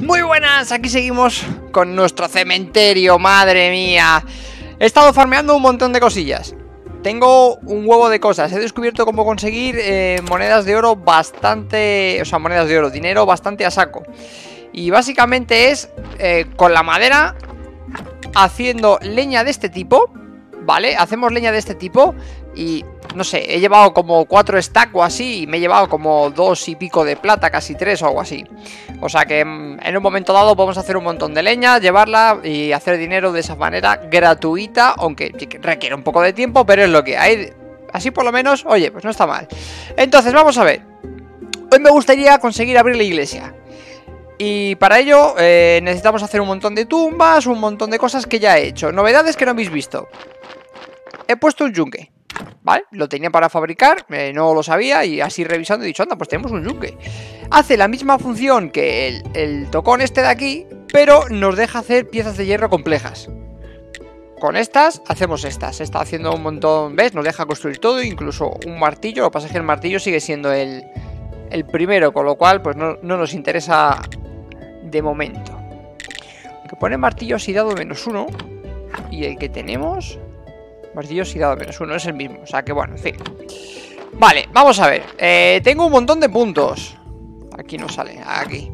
Muy buenas, aquí seguimos con nuestro cementerio, madre mía. He estado farmeando un montón de cosillas. Tengo un huevo de cosas. He descubierto cómo conseguir monedas de oro bastante... O sea, monedas de oro, dinero bastante a saco. Y básicamente es con la madera haciendo leña de este tipo, ¿vale? Hacemos leña de este tipo y... No sé, he llevado como 4 stacks o así. Y me he llevado como 2 y pico de plata, casi 3 o algo así. O sea que en un momento dado podemos hacer un montón de leña, llevarla y hacer dinero de esa manera gratuita. Aunque requiere un poco de tiempo, pero es lo que hay. Así por lo menos, oye, pues no está mal. Entonces vamos a ver. Hoy me gustaría conseguir abrir la iglesia. Y para ello necesitamos hacer un montón de tumbas, un montón de cosas que ya he hecho. Novedades que no habéis visto. He puesto un yunque, ¿vale? Lo tenía para fabricar, no lo sabía. Y así revisando he dicho, anda, pues tenemos un yunque. Hace la misma función que el tocón este de aquí, pero nos deja hacer piezas de hierro complejas. Con estas, hacemos estas. Se está haciendo un montón, ¿ves? Nos deja construir todo, incluso un martillo. Lo que pasa es que el martillo sigue siendo el primero, con lo cual pues no nos interesa de momento. Que pone martillo oxidado -1. Y el que tenemos... Martillo oxidado -1, es el mismo. O sea que bueno, en fin. Vale, vamos a ver. Tengo un montón de puntos. Aquí no sale, aquí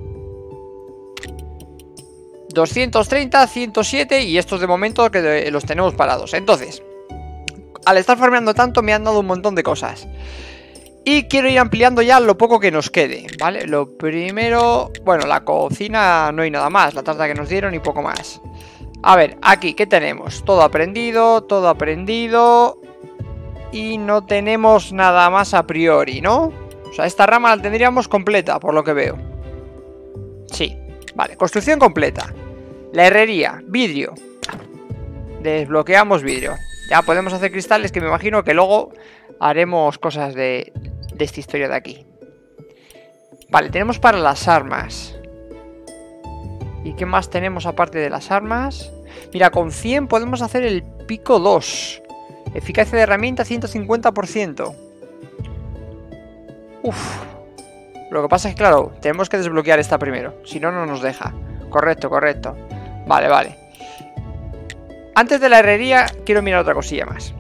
230, 107. Y estos de momento que los tenemos parados. Entonces, al estar farmeando tanto me han dado un montón de cosas. Y quiero ir ampliando ya lo poco que nos quede, ¿vale? Lo primero... Bueno, la cocina no hay nada más. La tarta que nos dieron y poco más. A ver, aquí, ¿qué tenemos? Todo aprendido, todo aprendido. Y no tenemos nada más a priori, ¿no? O sea, esta rama la tendríamos completa, por lo que veo. Sí, vale, construcción completa. La herrería, vidrio. Desbloqueamos vidrio. Ya podemos hacer cristales, que me imagino que luego haremos cosas de esta historia de aquí. Vale, tenemos para las armas. ¿Y qué más tenemos aparte de las armas? Mira, con 100 podemos hacer el pico 2. Eficacia de herramienta 150%. Uf. Lo que pasa es que, claro, tenemos que desbloquear esta primero. Si no, no nos deja. Correcto, correcto. Vale, vale. Antes de la herrería, quiero mirar otra cosilla más.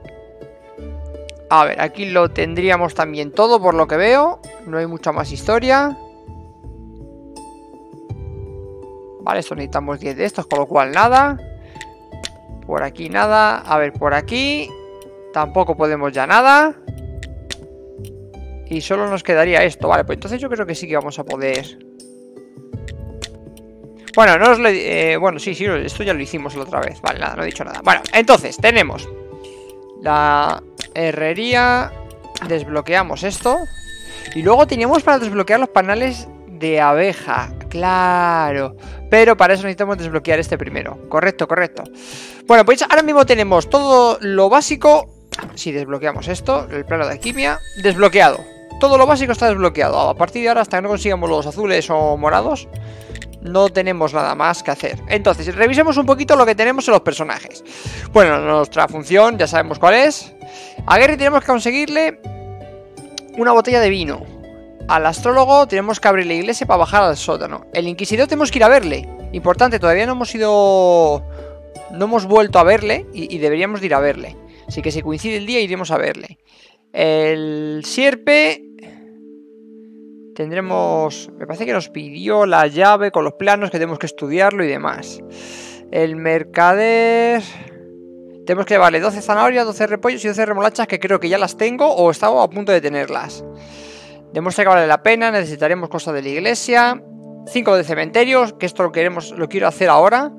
A ver, aquí lo tendríamos también todo, por lo que veo. No hay mucha más historia. Vale, esto necesitamos 10 de estos, con lo cual nada. Por aquí nada. A ver, por aquí tampoco podemos ya nada. Y solo nos quedaría esto. Vale, pues entonces yo creo que sí que vamos a poder. Bueno, no os lo bueno, sí, esto ya lo hicimos la otra vez. Vale, nada, no he dicho nada. Bueno, entonces tenemos la herrería. Desbloqueamos esto. Y luego teníamos para desbloquear los panales de abeja. Claro. Pero para eso necesitamos desbloquear este primero. Correcto, correcto. Bueno, pues ahora mismo tenemos todo lo básico. Si desbloqueamos esto, el plano de alquimia, desbloqueado. Todo lo básico está desbloqueado. A partir de ahora, hasta que no consigamos los azules o morados, no tenemos nada más que hacer. Entonces, revisemos un poquito lo que tenemos en los personajes. Bueno, nuestra función ya sabemos cuál es. A Gary tenemos que conseguirle una botella de vino. Al astrólogo tenemos que abrir la iglesia para bajar al sótano. El inquisidor tenemos que ir a verle. Importante, todavía no hemos ido... No hemos vuelto a verle y deberíamos de ir a verle. Así que si coincide el día iremos a verle. El sierpe... Tendremos... Me parece que nos pidió la llave con los planos, que tenemos que estudiarlo y demás. El mercader... Tenemos que llevarle 12 zanahorias, 12 repollos y 12 remolachas, que creo que ya las tengo o estaba a punto de tenerlas. Demuestra que vale la pena, necesitaremos cosas de la iglesia. 5 de cementerios, que esto lo quiero hacer ahora.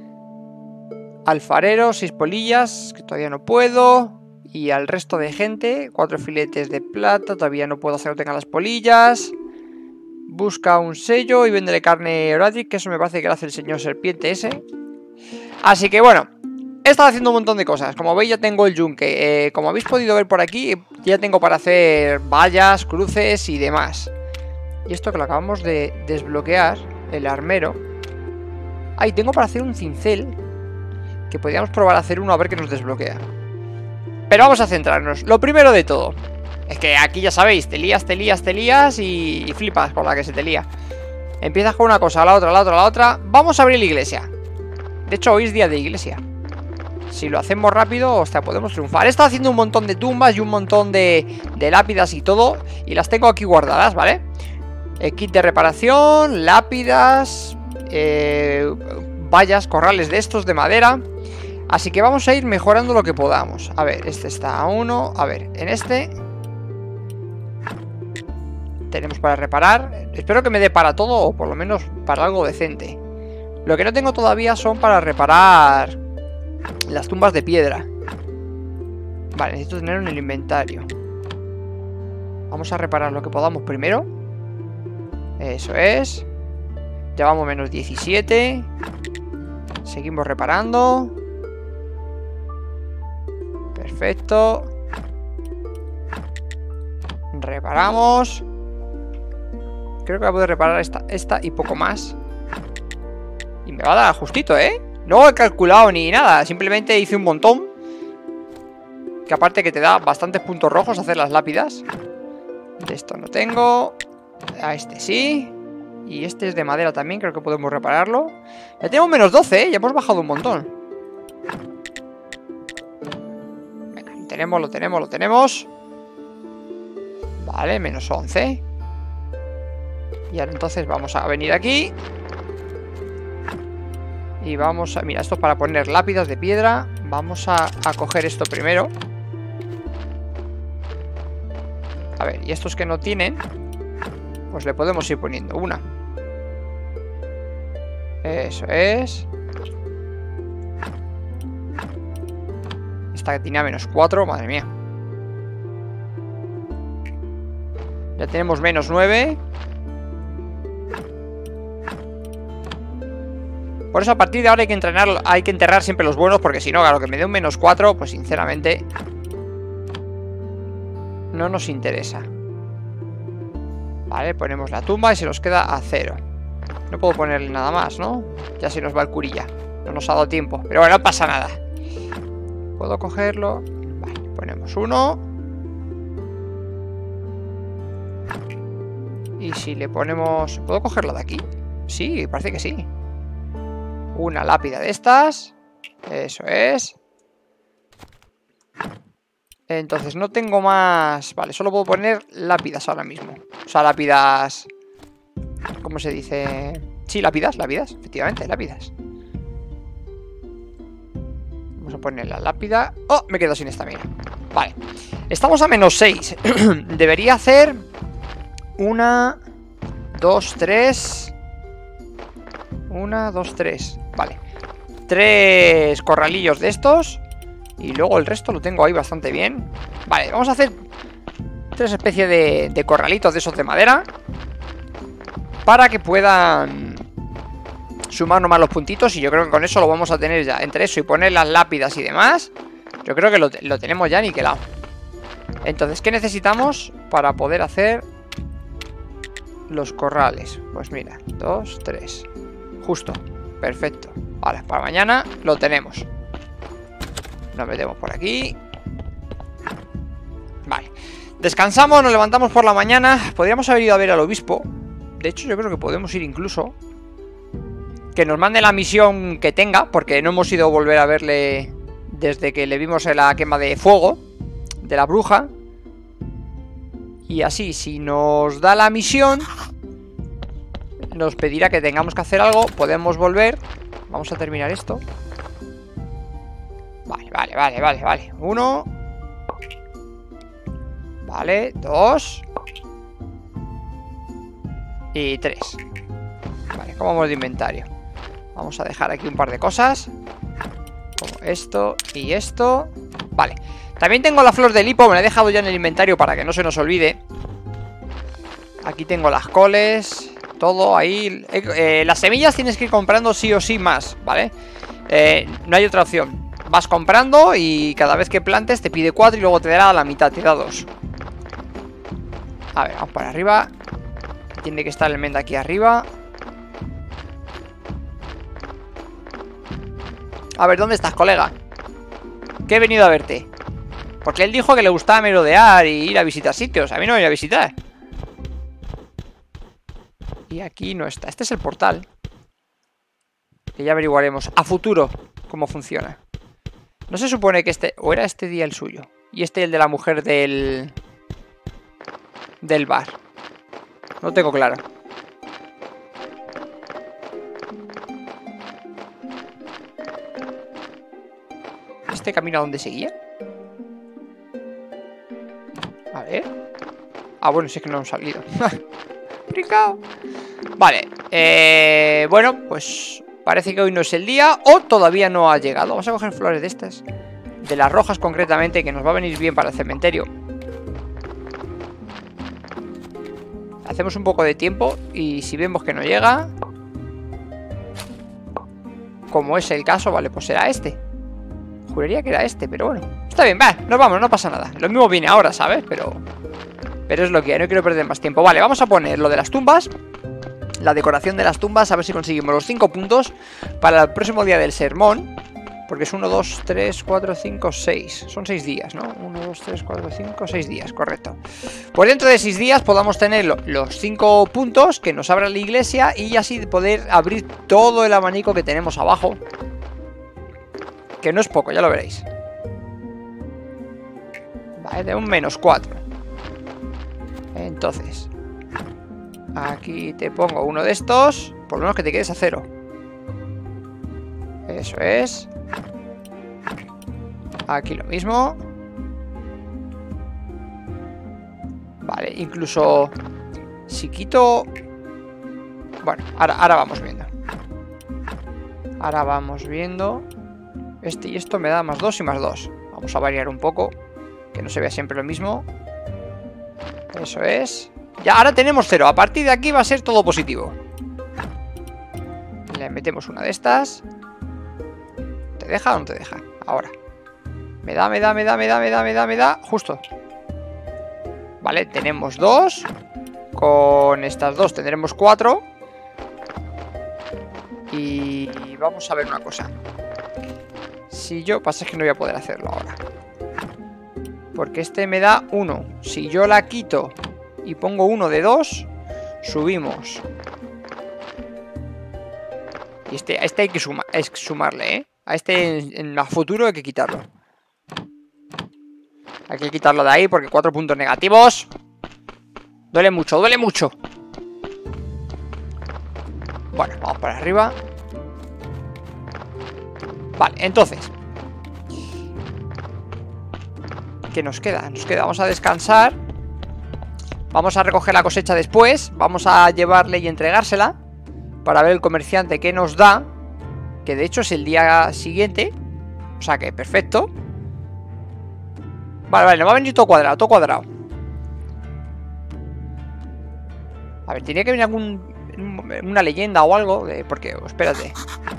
Alfarero, 6 polillas, que todavía no puedo. Y al resto de gente, 4 filetes de plata, todavía no puedo hacer que tengan las polillas. Busca un sello y véndele carne Oradic, que eso me parece que lo hace el señor serpiente ese. Así que bueno, he estado haciendo un montón de cosas. Como veis ya tengo el yunque. Como habéis podido ver por aquí, ya tengo para hacer vallas, cruces y demás. Y esto que lo acabamos de desbloquear, el armero. Ahí tengo para hacer un cincel, que podríamos probar a hacer uno a ver qué nos desbloquea. Pero vamos a centrarnos. Lo primero de todo es que aquí ya sabéis, te lías y flipas con la que se te lía. Empiezas con una cosa, la otra, la otra, la otra. Vamos a abrir la iglesia. De hecho, hoy es día de iglesia. Si lo hacemos rápido, hostia, podemos triunfar. He estado haciendo un montón de tumbas y un montón de lápidas y todo. Y las tengo aquí guardadas, ¿vale? Kit de reparación, lápidas, vallas, corrales de estos de madera. Así que vamos a ir mejorando lo que podamos. A ver, este está a 1. A ver, en este tenemos para reparar. Espero que me dé para todo, o por lo menos para algo decente. Lo que no tengo todavía son para reparar las tumbas de piedra. Vale, necesito tener en el inventario. Vamos a reparar lo que podamos primero. Eso es. Llevamos menos 17. Seguimos reparando. Perfecto. Reparamos. Creo que voy a poder reparar esta y poco más. Y me va a dar justito, ¿eh? No he calculado ni nada. Simplemente hice un montón. Que aparte que te da bastantes puntos rojos hacer las lápidas. De esto no tengo. A este sí. Y este es de madera también. Creo que podemos repararlo. Ya tenemos menos 12, ¿eh? Ya hemos bajado un montón. Venga, lo tenemos. Vale, menos 11. Y ahora entonces vamos a venir aquí. Y vamos a... Mira, esto es para poner lápidas de piedra. Vamos a coger esto primero. A ver, y estos que no tienen, pues le podemos ir poniendo una. Eso es. Esta que tenía menos 4, madre mía. Ya tenemos menos 9. Por eso a partir de ahora hay que enterrar siempre los buenos, porque si no, claro, que me dé un menos 4, pues sinceramente no nos interesa. Vale, ponemos la tumba y se nos queda a 0. No puedo ponerle nada más, ¿no? Ya se nos va el curilla. No nos ha dado tiempo, pero bueno, no pasa nada. ¿Puedo cogerlo? Vale, ponemos 1. Y si le ponemos... ¿Puedo cogerlo de aquí? Sí, parece que sí. Una lápida de estas. Eso es. Entonces no tengo más... Vale, solo puedo poner lápidas ahora mismo. O sea, lápidas... ¿Cómo se dice? Sí, lápidas, efectivamente, lápidas. Vamos a poner la lápida. ¡Oh! Me quedo sin estamina. Vale. Estamos a menos 6. Debería hacer... 1, 2, 3... 1, 2, 3. Vale. 3 corralillos de estos. Y luego el resto lo tengo ahí bastante bien. Vale, vamos a hacer 3 especies de corralitos de esos de madera, para que puedan sumar nomás los puntitos. Y yo creo que con eso lo vamos a tener ya. Entre eso y poner las lápidas y demás, yo creo que lo tenemos ya niquelado. Entonces, ¿qué necesitamos para poder hacer los corrales? Pues mira, 2, 3. Justo, perfecto. Vale, para mañana lo tenemos. Nos metemos por aquí. Vale. Descansamos, nos levantamos por la mañana. Podríamos haber ido a ver al obispo. De hecho, yo creo que podemos ir incluso. Que nos mande la misión que tenga, porque no hemos ido a volver a verle desde que le vimos en la quema de fuego de la bruja. Y así, si nos da la misión, nos pedirá que tengamos que hacer algo. Podemos volver. Vamos a terminar esto. Vale. 1. Vale, 2. Y 3. Vale, ¿cómo vamos de inventario? Vamos a dejar aquí un par de cosas, como esto y esto. Vale, también tengo la flor de lipo. Me la he dejado ya en el inventario para que no se nos olvide. Aquí tengo las coles, todo ahí. Las semillas tienes que ir comprando sí o sí más, ¿vale? No hay otra opción. Vas comprando y cada vez que plantes te pide 4 y luego te dará la mitad, te da 2. A ver, vamos para arriba. Tiene que estar el menda aquí arriba. A ver, ¿dónde estás, colega? Que he venido a verte. Porque él dijo que le gustaba merodear y ir a visitar sitios. A mí no me voy a visitar. Y aquí no está. Este es el portal. Que ya averiguaremos a futuro cómo funciona. No se supone que este... O era este día el suyo. Y este el de la mujer del bar. No tengo claro. ¿Este camino a dónde seguía? A ver. Ah, bueno, sí que no hemos salido. ¡Fricao! Vale. Bueno, pues parece que hoy no es el día. O todavía no ha llegado. Vamos a coger flores de estas. De las rojas concretamente, que nos va a venir bien para el cementerio. Hacemos un poco de tiempo. Y si vemos que no llega, como es el caso, vale, pues será este. Juraría que era este, pero bueno. Está bien, va, nos vamos, no pasa nada. Lo mismo viene ahora, ¿sabes? Pero es lo que hay, no quiero perder más tiempo. Vale, vamos a poner lo de las tumbas. La decoración de las tumbas, a ver si conseguimos los 5 puntos para el próximo día del sermón. Porque es 1, 2, 3, 4, 5, 6. Son 6 días, ¿no? 1, 2, 3, 4, 5, 6 días, correcto. Pues dentro de 6 días podamos tener los 5 puntos que nos abra la iglesia y así poder abrir todo el abanico que tenemos abajo. Que no es poco, ya lo veréis. Vale, de un -4. Entonces, aquí te pongo uno de estos. Por lo menos que te quedes a 0. Eso es. Aquí lo mismo. Vale, incluso si quito... Bueno, ahora vamos viendo. Ahora vamos viendo. Este y esto me da +2 y +2. Vamos a variar un poco, que no se vea siempre lo mismo. Eso es. Ya, ahora tenemos 0. A partir de aquí va a ser todo positivo. Le metemos una de estas. ¿Te deja o no te deja? Ahora. Me da. Justo. Vale, tenemos 2. Con estas 2 tendremos 4. Y vamos a ver una cosa. Si yo... Pasa es que no voy a poder hacerlo ahora. Porque este me da 1. Si yo la quito y pongo 1 de 2, subimos. Y este hay que sumarle, ¿eh? A este en el futuro hay que quitarlo. Hay que quitarlo de ahí porque 4 puntos negativos. Duele mucho, duele mucho. Bueno, vamos para arriba. Vale, entonces, ¿qué nos queda? Vamos a descansar. Vamos a recoger la cosecha después. Vamos a llevarle y entregársela para ver el comerciante qué nos da. Que de hecho es el día siguiente. O sea que perfecto. Vale, nos va a venir todo cuadrado, todo cuadrado. A ver, tenía que venir una leyenda o algo porque, espérate.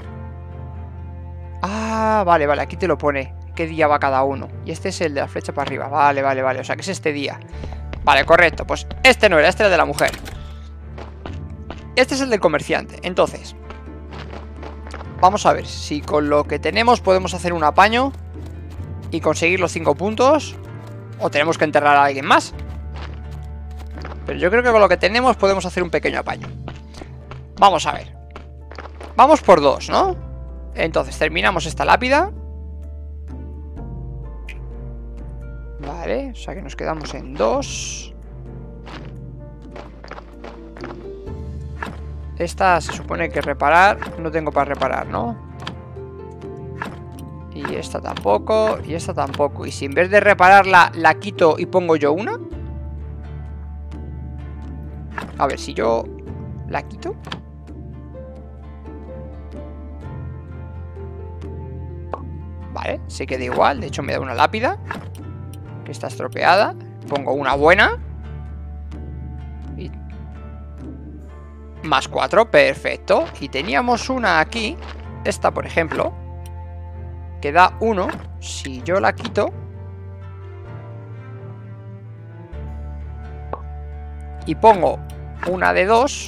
Ah, vale, aquí te lo pone. ¿Qué día va cada uno? Y este es el de la flecha para arriba. Vale. O sea que es este día. Vale, correcto. Pues este no era, este era el de la mujer. Este es el del comerciante. Entonces, vamos a ver si con lo que tenemos podemos hacer un apaño y conseguir los 5 puntos. O tenemos que enterrar a alguien más. Pero yo creo que con lo que tenemos podemos hacer un pequeño apaño. Vamos a ver. Vamos por 2, ¿no? Entonces terminamos esta lápida. Vale, o sea que nos quedamos en 2. Esta se supone que reparar. No tengo para reparar, ¿no? Y esta tampoco. Y esta tampoco. Y si en vez de repararla la quito y pongo yo una. A ver, si yo la quito. Vale, se queda igual. De hecho me da una lápida que está estropeada. Pongo una buena. Y... +4, perfecto. Y teníamos una aquí. Esta, por ejemplo, que da 1. Si yo la quito y pongo una de 2,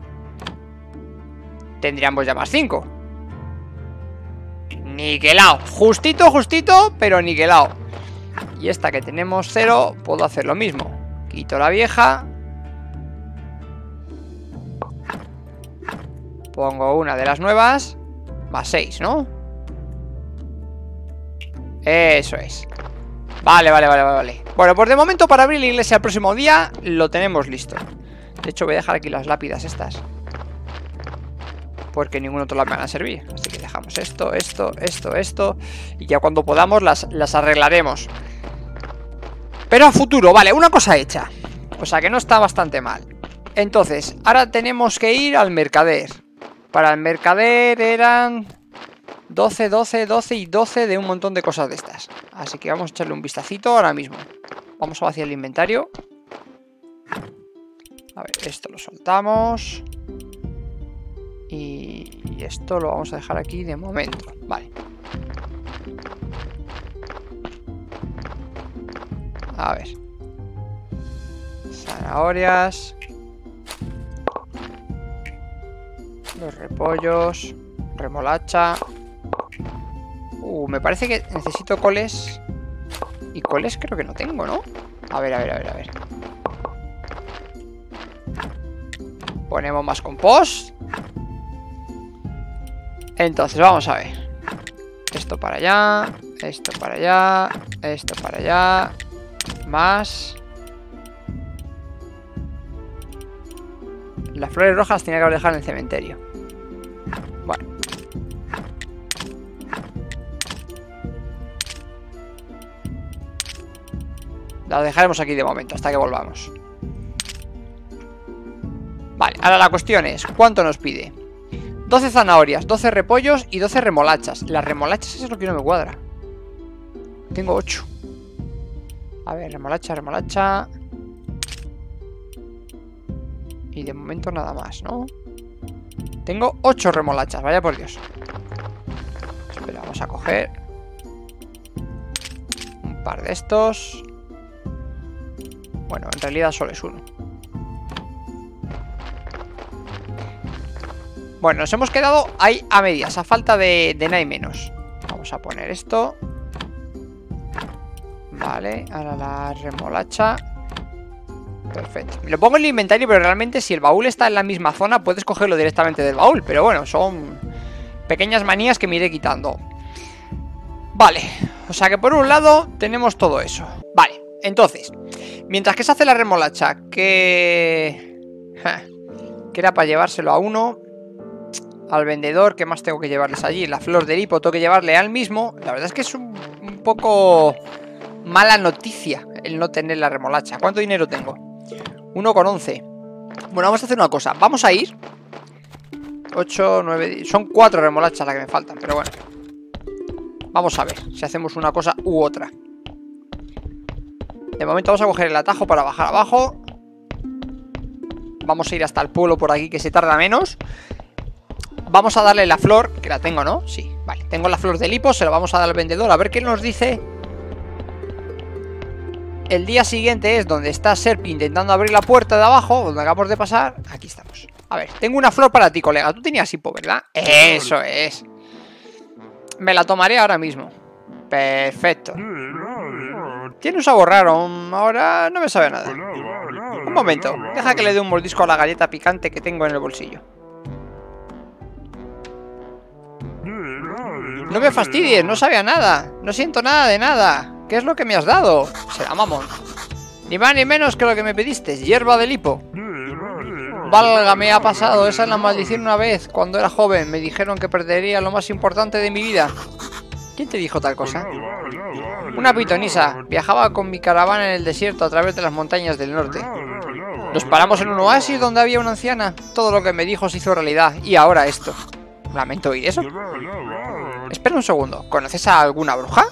tendríamos ya +5. Niquelado. Justito, pero niquelado. Y esta que tenemos 0, puedo hacer lo mismo. Quito la vieja. Pongo una de las nuevas. Más 6, ¿no? Eso es. Vale. Bueno, pues de momento para abrir la iglesia el próximo día lo tenemos listo. De hecho voy a dejar aquí las lápidas estas, porque ningún otro me van a servir. Así que dejamos esto. Y ya cuando podamos las arreglaremos. Pero a futuro, vale, una cosa hecha. O sea que no está bastante mal. Entonces, ahora tenemos que ir al mercader. Para el mercader eran 12 y 12 de un montón de cosas de estas. Así que vamos a echarle un vistacito ahora mismo. Vamos a vaciar el inventario. A ver, esto lo soltamos. Y esto lo vamos a dejar aquí de momento. Vale. A ver. Zanahorias. Los repollos. Remolacha. Me parece que necesito coles. Y coles creo que no tengo, ¿no? A ver. Ponemos más compost. Entonces vamos a ver. Esto para allá. Esto para allá. Esto para allá. Más. Las flores rojas tenía que haber dejado en el cementerio. Bueno. Las dejaremos aquí de momento hasta que volvamos. Vale, ahora la cuestión es, ¿cuánto nos pide? 12 zanahorias, 12 repollos y 12 remolachas. Las remolachas, eso es lo que no me cuadra. Tengo 8. A ver, remolacha. Y de momento nada más, ¿no? Tengo 8 remolachas, vaya por Dios. Espera, vamos a coger un par de estos. Bueno, en realidad solo es uno. Bueno, nos hemos quedado ahí a medias, a falta de nada y menos. Vamos a poner esto. Vale, ahora la remolacha. Perfecto. Me lo pongo en el inventario, pero realmente si el baúl está en la misma zona, puedes cogerlo directamente del baúl. Pero bueno, son pequeñas manías que me iré quitando. Vale, o sea que por un lado tenemos todo eso. Vale, entonces, mientras que se hace la remolacha, que era para llevárselo a uno. Al vendedor, ¿qué más tengo que llevarles allí? La flor de lipo tengo que llevarle al mismo. La verdad es que es un poco mala noticia el no tener la remolacha. ¿Cuánto dinero tengo? 1,11. Bueno, vamos a hacer una cosa. Vamos a ir 8, 9, 10. Son 4 remolachas las que me faltan, pero bueno. Vamos a ver si hacemos una cosa u otra. De momento vamos a coger el atajo para bajar abajo. Vamos a ir hasta el pueblo por aquí, que se tarda menos. Vamos a darle la flor, que la tengo, ¿no? Sí, vale, tengo la flor de lipo, se la vamos a dar al vendedor, a ver qué nos dice. El día siguiente es donde está Serpi intentando abrir la puerta de abajo, donde acabamos de pasar. Aquí estamos. A ver, tengo una flor para ti, colega. Tú tenías hipo, ¿verdad? Eso es. Me la tomaré ahora mismo. Perfecto. Tiene un sabor raro, ahora no me sabe nada. Un momento, deja que le dé un mordisco a la galleta picante que tengo en el bolsillo. No me fastidies, no sabe a nada. No siento nada de nada. ¿Qué es lo que me has dado? Será mamón. Ni más ni menos que lo que me pediste, hierba de lipo. Válgame, ha pasado. Esa es la maldición una vez. Cuando era joven me dijeron que perdería lo más importante de mi vida. ¿Quién te dijo tal cosa? Una pitonisa. Viajaba con mi caravana en el desierto a través de las montañas del norte. Nos paramos en un oasis donde había una anciana. Todo lo que me dijo se hizo realidad. Y ahora esto. Lamento oír eso. Espera un segundo. ¿Conoces a alguna bruja?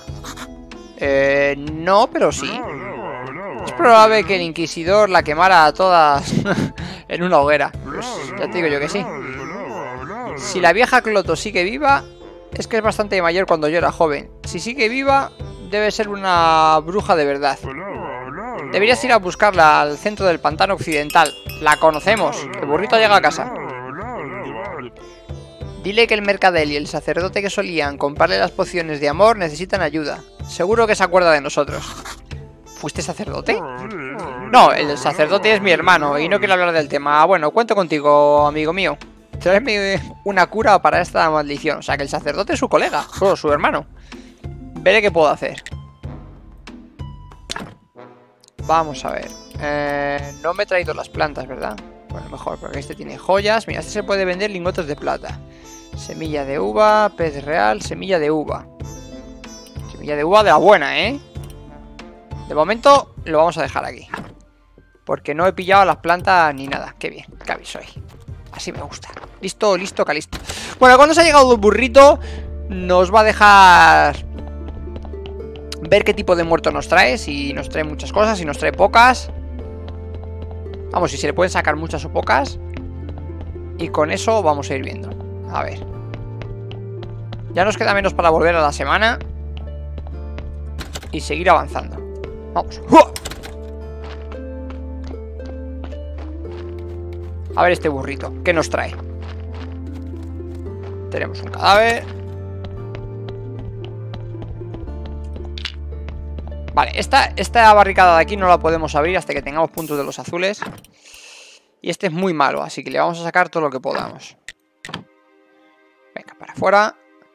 No, pero sí. Es probable que el inquisidor la quemara a todas en una hoguera. Pues ya te digo yo que sí. Si la vieja Cloto sigue viva, es que es bastante mayor cuando yo era joven. Si sigue viva, debe ser una bruja de verdad. Deberías ir a buscarla al centro del pantano occidental. La conocemos. El burrito llega a casa. Dile que el mercader y el sacerdote que solían comprarle las pociones de amor necesitan ayuda. Seguro que se acuerda de nosotros. ¿Fuiste sacerdote? No, el sacerdote es mi hermano y no quiero hablar del tema. Bueno, cuento contigo, amigo mío. Tráeme una cura para esta maldición. O sea, que el sacerdote es su colega, o su hermano. Veré qué puedo hacer. Vamos a ver. No me he traído las plantas, ¿verdad? Bueno, mejor, porque este tiene joyas. Mira, este se puede vender lingotes de plata. Semilla de uva, pez real, semilla de uva. Semilla de uva de la buena, ¿eh? De momento lo vamos a dejar aquí. Porque no he pillado las plantas ni nada. Qué bien, qué soy. Así me gusta. Listo, listo, calisto. Bueno, cuando se ha llegado el burrito, nos va a dejar ver qué tipo de muerto nos trae. Si nos trae muchas cosas, si nos trae pocas. Vamos, si se le pueden sacar muchas o pocas. Y con eso vamos a ir viendo. A ver. Ya nos queda menos para volver a la semana. Y seguir avanzando. Vamos. ¡Uah! A ver este burrito, ¿qué nos trae? Tenemos un cadáver. Vale, esta barricada de aquí no la podemos abrir hasta que tengamos puntos de los azules. Y este es muy malo, así que le vamos a sacar todo lo que podamos. Venga, para afuera.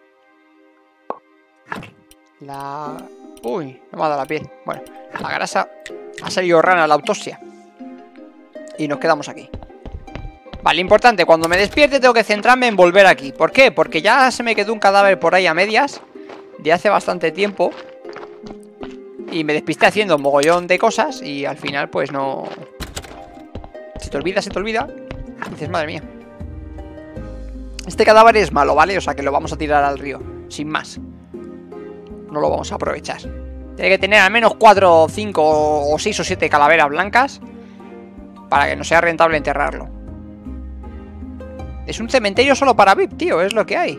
Uy, no me ha dado la piel. Bueno, la grasa ha salido rana a la autopsia. Y nos quedamos aquí. Vale, importante, cuando me despierte tengo que centrarme en volver aquí. ¿Por qué? Porque ya se me quedó un cadáver por ahí a medias de hace bastante tiempo. Y me despisté haciendo un mogollón de cosas. Y al final pues no... Se te olvida, se te olvida. Y dices, madre mía. Este cadáver es malo, ¿vale? O sea que lo vamos a tirar al río, sin más. No lo vamos a aprovechar. Tiene que tener al menos 4, 5 o 6 o 7 calaveras blancas para que no sea rentable enterrarlo. Es un cementerio solo para VIP, tío, es lo que hay.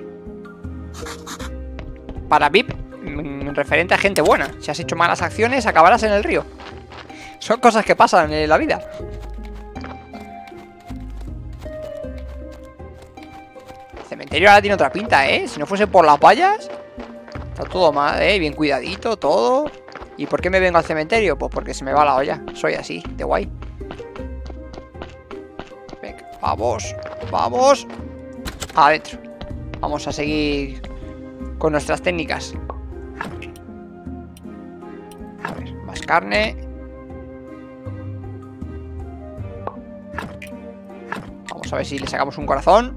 Para VIP, referente a gente buena. Si has hecho malas acciones, acabarás en el río. Son cosas que pasan en la vida. El cementerio ahora tiene otra pinta, ¿eh? Si no fuese por las vallas, está todo mal, ¿eh? Bien cuidadito, todo. ¿Y por qué me vengo al cementerio? Pues porque se me va la olla. Soy así, de guay. Venga, vamos. Vamos. Adentro. Vamos a seguir con nuestras técnicas. A ver, más carne. Vamos a ver si le sacamos un corazón.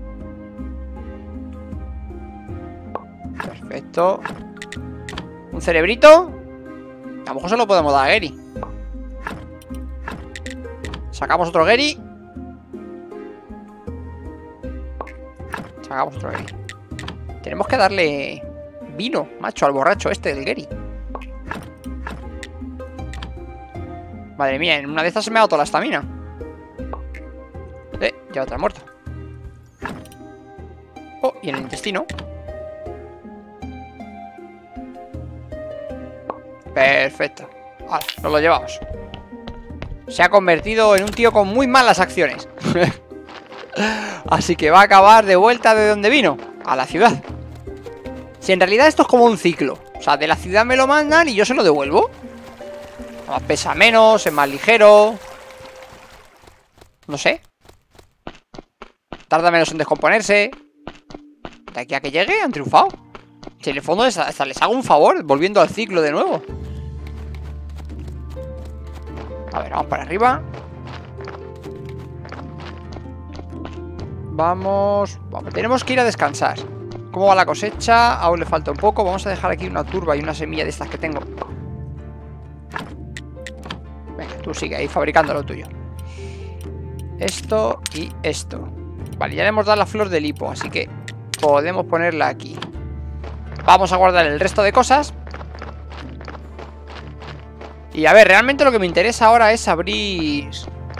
Perfecto. Un cerebrito. A lo mejor se lo podemos dar a Gary. Sacamos otro Gary. Sacamos otro Gary. Tenemos que darle vino, macho, al borracho este del Gary. Madre mía, en una de estas se me ha dado toda la estamina. Ya otra muerta. Oh, y en el intestino. Perfecto. Vale, nos lo llevamos. Se ha convertido en un tío con muy malas acciones. Así que va a acabar de vuelta de donde vino, a la ciudad. Si en realidad esto es como un ciclo. O sea, de la ciudad me lo mandan y yo se lo devuelvo. Además, pesa menos, es más ligero. No sé. Tarda menos en descomponerse. De aquí a que llegue han triunfado. Si en el fondo hasta les hago un favor, volviendo al ciclo de nuevo. A ver, vamos para arriba. Vamos. Tenemos que ir a descansar. ¿Cómo va la cosecha? Aún le falta un poco. Vamos a dejar aquí una turba y una semilla de estas que tengo. Venga, tú sigue ahí fabricando lo tuyo. Esto y esto. Vale, ya le hemos dado la flor del hipo, así que podemos ponerla aquí. Vamos a guardar el resto de cosas. Y a ver, realmente lo que me interesa ahora es abrir...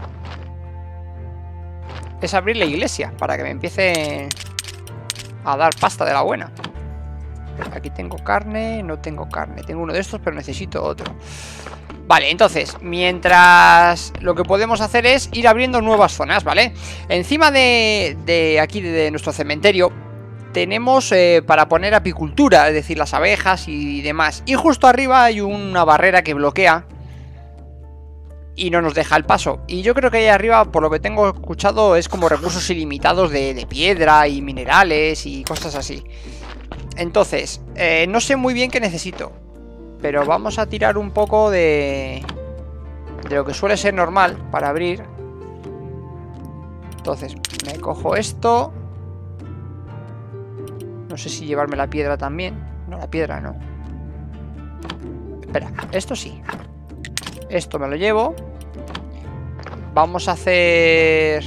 la iglesia, para que me empiece a dar pasta de la buena. Aquí tengo carne, no tengo carne. Tengo uno de estos, pero necesito otro. Vale, entonces, mientras lo que podemos hacer es ir abriendo nuevas zonas, ¿vale? Encima de aquí, de nuestro cementerio, tenemos para poner apicultura, es decir, las abejas y demás. Y justo arriba hay una barrera que bloquea y no nos deja el paso. Y yo creo que ahí arriba, por lo que tengo escuchado, es como recursos ilimitados de piedra y minerales y cosas así. Entonces, no sé muy bien qué necesito, pero vamos a tirar un poco de lo que suele ser normal para abrir. Entonces, me cojo esto. No sé si llevarme la piedra también. No, la piedra no. Espera, esto sí. Esto me lo llevo. Vamos a hacer...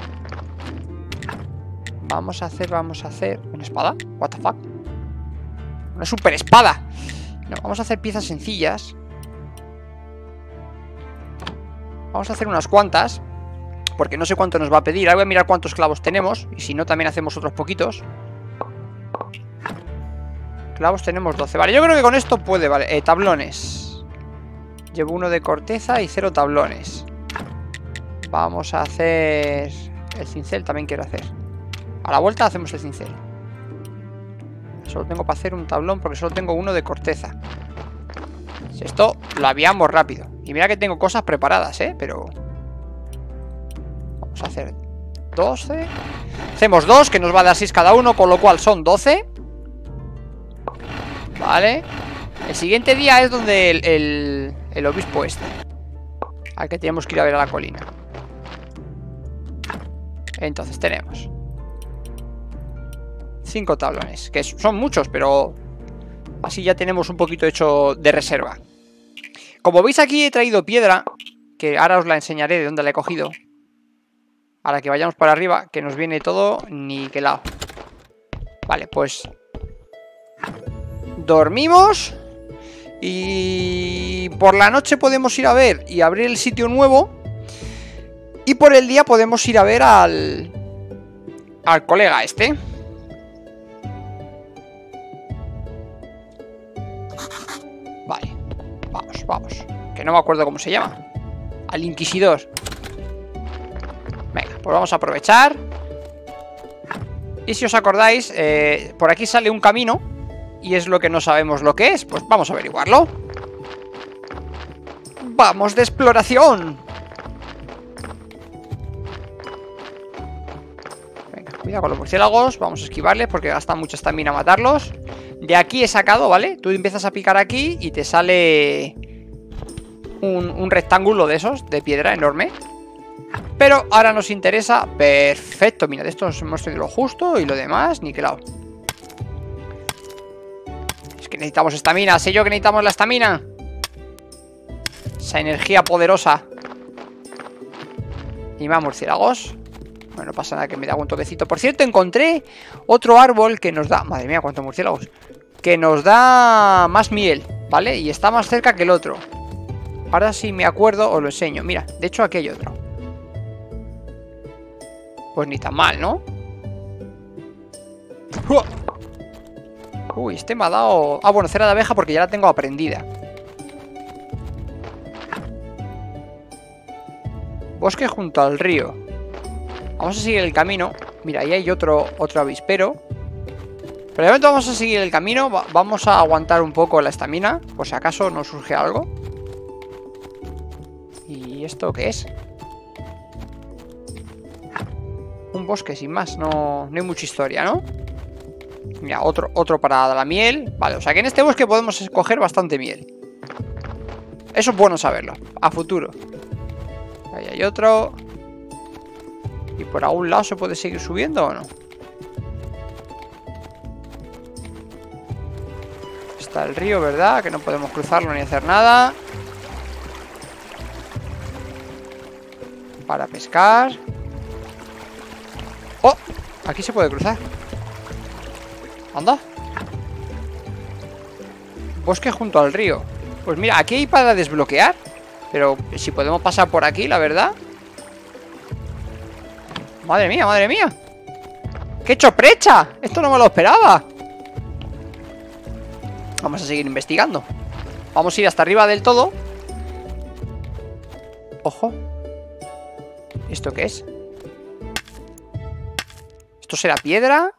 Vamos a hacer... ¿Una espada? What the fuck? Una super espada. No, vamos a hacer piezas sencillas. Vamos a hacer unas cuantas, porque no sé cuánto nos va a pedir. Ahora voy a mirar cuántos clavos tenemos. Y si no, también hacemos otros poquitos. Clavos tenemos 12. Vale, yo creo que con esto puede, vale. Tablones. Llevo uno de corteza y 0 tablones. Vamos a hacer... El cincel también quiero hacer. A la vuelta hacemos el cincel. Solo tengo para hacer un tablón porque solo tengo uno de corteza. Si esto lo aviamos rápido. Y mira que tengo cosas preparadas, pero... Vamos a hacer 12. Hacemos 2, que nos va a dar 6 cada uno, con lo cual son 12. Vale. El siguiente día es donde el obispo este, al que tenemos que ir a ver a la colina. Entonces tenemos 5 tablones, que son muchos, pero así ya tenemos un poquito hecho de reserva. Como veis, aquí he traído piedra, que ahora os la enseñaré de dónde la he cogido. Ahora que vayamos para arriba, que nos viene todo niquelado. Vale, pues dormimos. Y por la noche podemos ir a ver y abrir el sitio nuevo. Y por el día podemos ir a ver al colega este. Vale, vamos. Que no me acuerdo cómo se llama. Al inquisidor. Venga, pues vamos a aprovechar. Y si os acordáis, por aquí sale un camino. Y es lo que no sabemos lo que es. Pues vamos a averiguarlo. ¡Vamos de exploración! Venga, cuidado con los murciélagos. Vamos a esquivarles porque gastan mucha estamina matarlos. De aquí he sacado, ¿vale? Tú empiezas a picar aquí y te sale un rectángulo de esos, de piedra enorme. Pero ahora nos interesa... Perfecto, mira, de esto nos hemos tenido lo justo y lo demás, niquelado. Que necesitamos estamina, sé yo que necesitamos la estamina. Esa energía poderosa. Y más murciélagos. Bueno, no pasa nada que me da un toquecito. Por cierto, encontré otro árbol que nos da... Madre mía, cuántos murciélagos. Que nos da más miel, ¿vale? Y está más cerca que el otro. Ahora sí me acuerdo, os lo enseño. Mira, de hecho aquí hay otro. Pues ni tan mal, ¿no? Uy, este me ha dado... Ah, bueno, cera de abeja porque ya la tengo aprendida. Bosque junto al río. Vamos a seguir el camino. Mira, ahí hay otro avispero. Pero de momento vamos a seguir el camino. Vamos a aguantar un poco la estamina, por si acaso nos surge algo. ¿Y esto qué es? Un bosque sin más. No hay mucha historia, ¿no? Mira, otro para la miel. Vale, o sea que en este bosque podemos escoger bastante miel. Eso es bueno saberlo, a futuro. Ahí hay otro. ¿Y por algún lado se puede seguir subiendo o no? Está el río, ¿verdad? Que no podemos cruzarlo ni hacer nada. Para pescar. ¡Oh! Aquí se puede cruzar. Anda. Bosque junto al río. Pues mira, aquí hay para desbloquear. Pero si podemos pasar por aquí, la verdad. Madre mía, madre mía. ¡Qué choprecha! Esto no me lo esperaba. Vamos a seguir investigando. Vamos a ir hasta arriba del todo. Ojo. ¿Esto qué es? ¿Esto será piedra?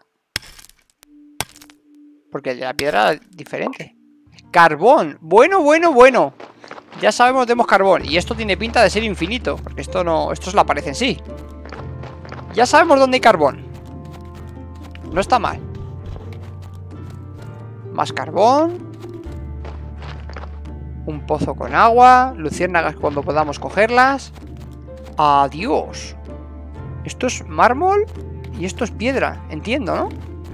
Porque el de la piedra es diferente. Carbón. Bueno. Ya sabemos, tenemos carbón. Y esto tiene pinta de ser infinito, porque esto no... Esto es la pared en sí. Ya sabemos dónde hay carbón. No está mal. Más carbón. Un pozo con agua. Luciérnagas cuando podamos cogerlas. Adiós. Esto es mármol y esto es piedra. Entiendo, ¿no?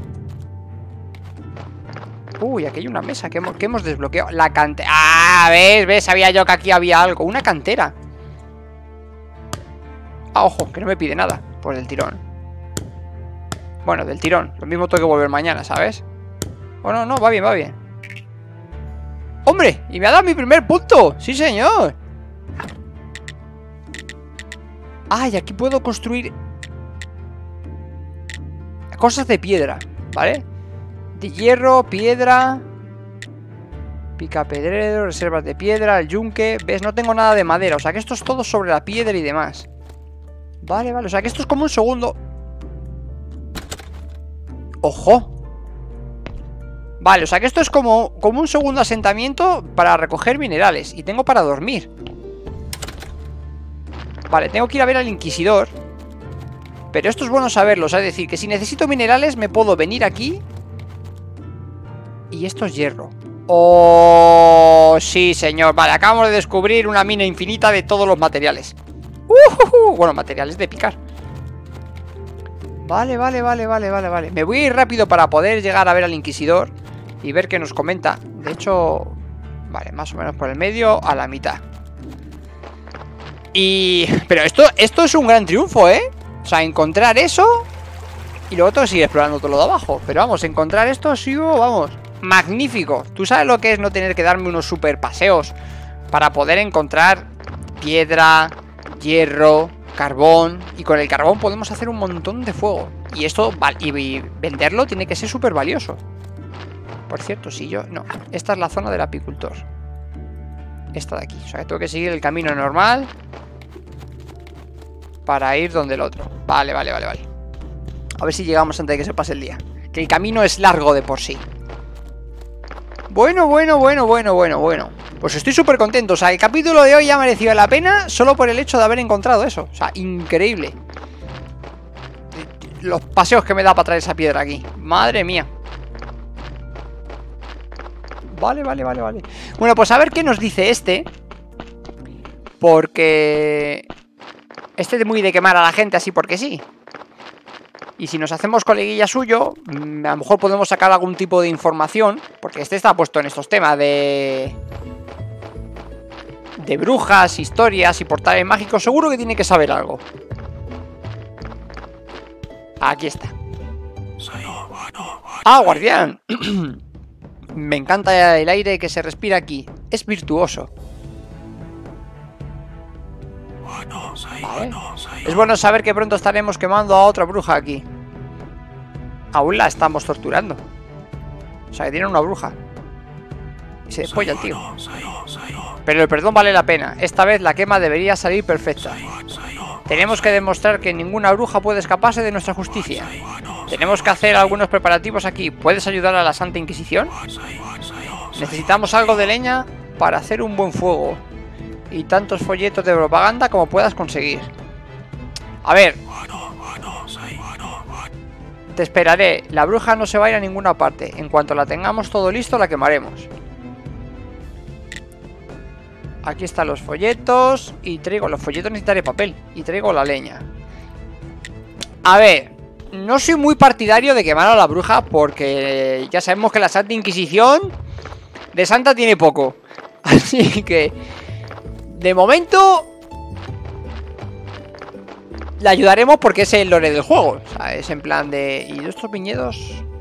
Uy, aquí hay una mesa que hemos desbloqueado. La cantera. ¡Ah! ¿Ves? Sabía yo que aquí había algo. Una cantera. Ah, ojo, que no me pide nada por el tirón. Bueno, del tirón. Lo mismo tengo que volver mañana, ¿sabes? Oh, no, va bien, va bien. ¡Hombre! Y me ha dado mi primer punto. ¡Sí, señor! Ah, y aquí puedo construir cosas de piedra, ¿vale? De hierro, piedra, picapedrero, reservas de piedra, el yunque. ¿Ves? No tengo nada de madera. O sea que esto es todo sobre la piedra y demás. Vale, vale. O sea que esto es como un segundo. ¡Ojo! Vale, o sea que esto es como un segundo asentamiento para recoger minerales. Y tengo para dormir. Vale, tengo que ir a ver al inquisidor. Pero esto es bueno saberlo. O sea, es decir, que si necesito minerales me puedo venir aquí. Y esto es hierro. ¡Oh! Sí, señor. Vale, acabamos de descubrir una mina infinita de todos los materiales. Bueno, materiales de picar. Vale. Me voy a ir rápido para poder llegar a ver al inquisidor y ver qué nos comenta. De hecho, vale, más o menos por el medio, a la mitad. Pero esto es un gran triunfo, ¿eh? O sea, encontrar eso y luego tengo que seguir explorando todo lo de abajo. Pero vamos, encontrar esto ha sido, vamos, magnífico. ¿Tú sabes lo que es no tener que darme unos super paseos para poder encontrar piedra, hierro, carbón? Y con el carbón podemos hacer un montón de fuego. Y esto, y venderlo tiene que ser súper valioso. Por cierto, si yo... No, esta es la zona del apicultor. Esta de aquí. O sea, que tengo que seguir el camino normal para ir donde el otro. Vale. A ver si llegamos antes de que se pase el día. Que el camino es largo de por sí. Bueno. Pues estoy súper contento. O sea, el capítulo de hoy ha merecido la pena solo por el hecho de haber encontrado eso. O sea, increíble. Los paseos que me da para traer esa piedra aquí. Madre mía. Vale. Bueno, pues a ver qué nos dice este. Porque... Este es muy de quemar a la gente así porque sí. Y si nos hacemos coleguilla suyo, a lo mejor podemos sacar algún tipo de información. Porque este está puesto en estos temas de brujas, historias y portales mágicos. Seguro que tiene que saber algo. Aquí está. ¡Ah, guardián! Me encanta el aire que se respira aquí. Es virtuoso. Vale. Es bueno saber que pronto estaremos quemando a otra bruja aquí. Aún la estamos torturando. O sea, que tiene una bruja. Y se despolla el tío. Pero el perdón vale la pena. Esta vez la quema debería salir perfecta. Tenemos que demostrar que ninguna bruja puede escaparse de nuestra justicia. Tenemos que hacer algunos preparativos aquí. ¿Puedes ayudar a la Santa Inquisición? Necesitamos algo de leña para hacer un buen fuego. Y tantos folletos de propaganda como puedas conseguir. A ver. Te esperaré. La bruja no se va a ir a ninguna parte. En cuanto la tengamos todo listo, la quemaremos. Aquí están los folletos. Y traigo los folletos, necesitaré papel. Y traigo la leña. A ver. No soy muy partidario de quemar a la bruja. Porque ya sabemos que la Santa Inquisición de santa tiene poco. Así que de momento la ayudaremos porque es el lore del juego. O sea, es en plan de... ¿Y estos viñedos?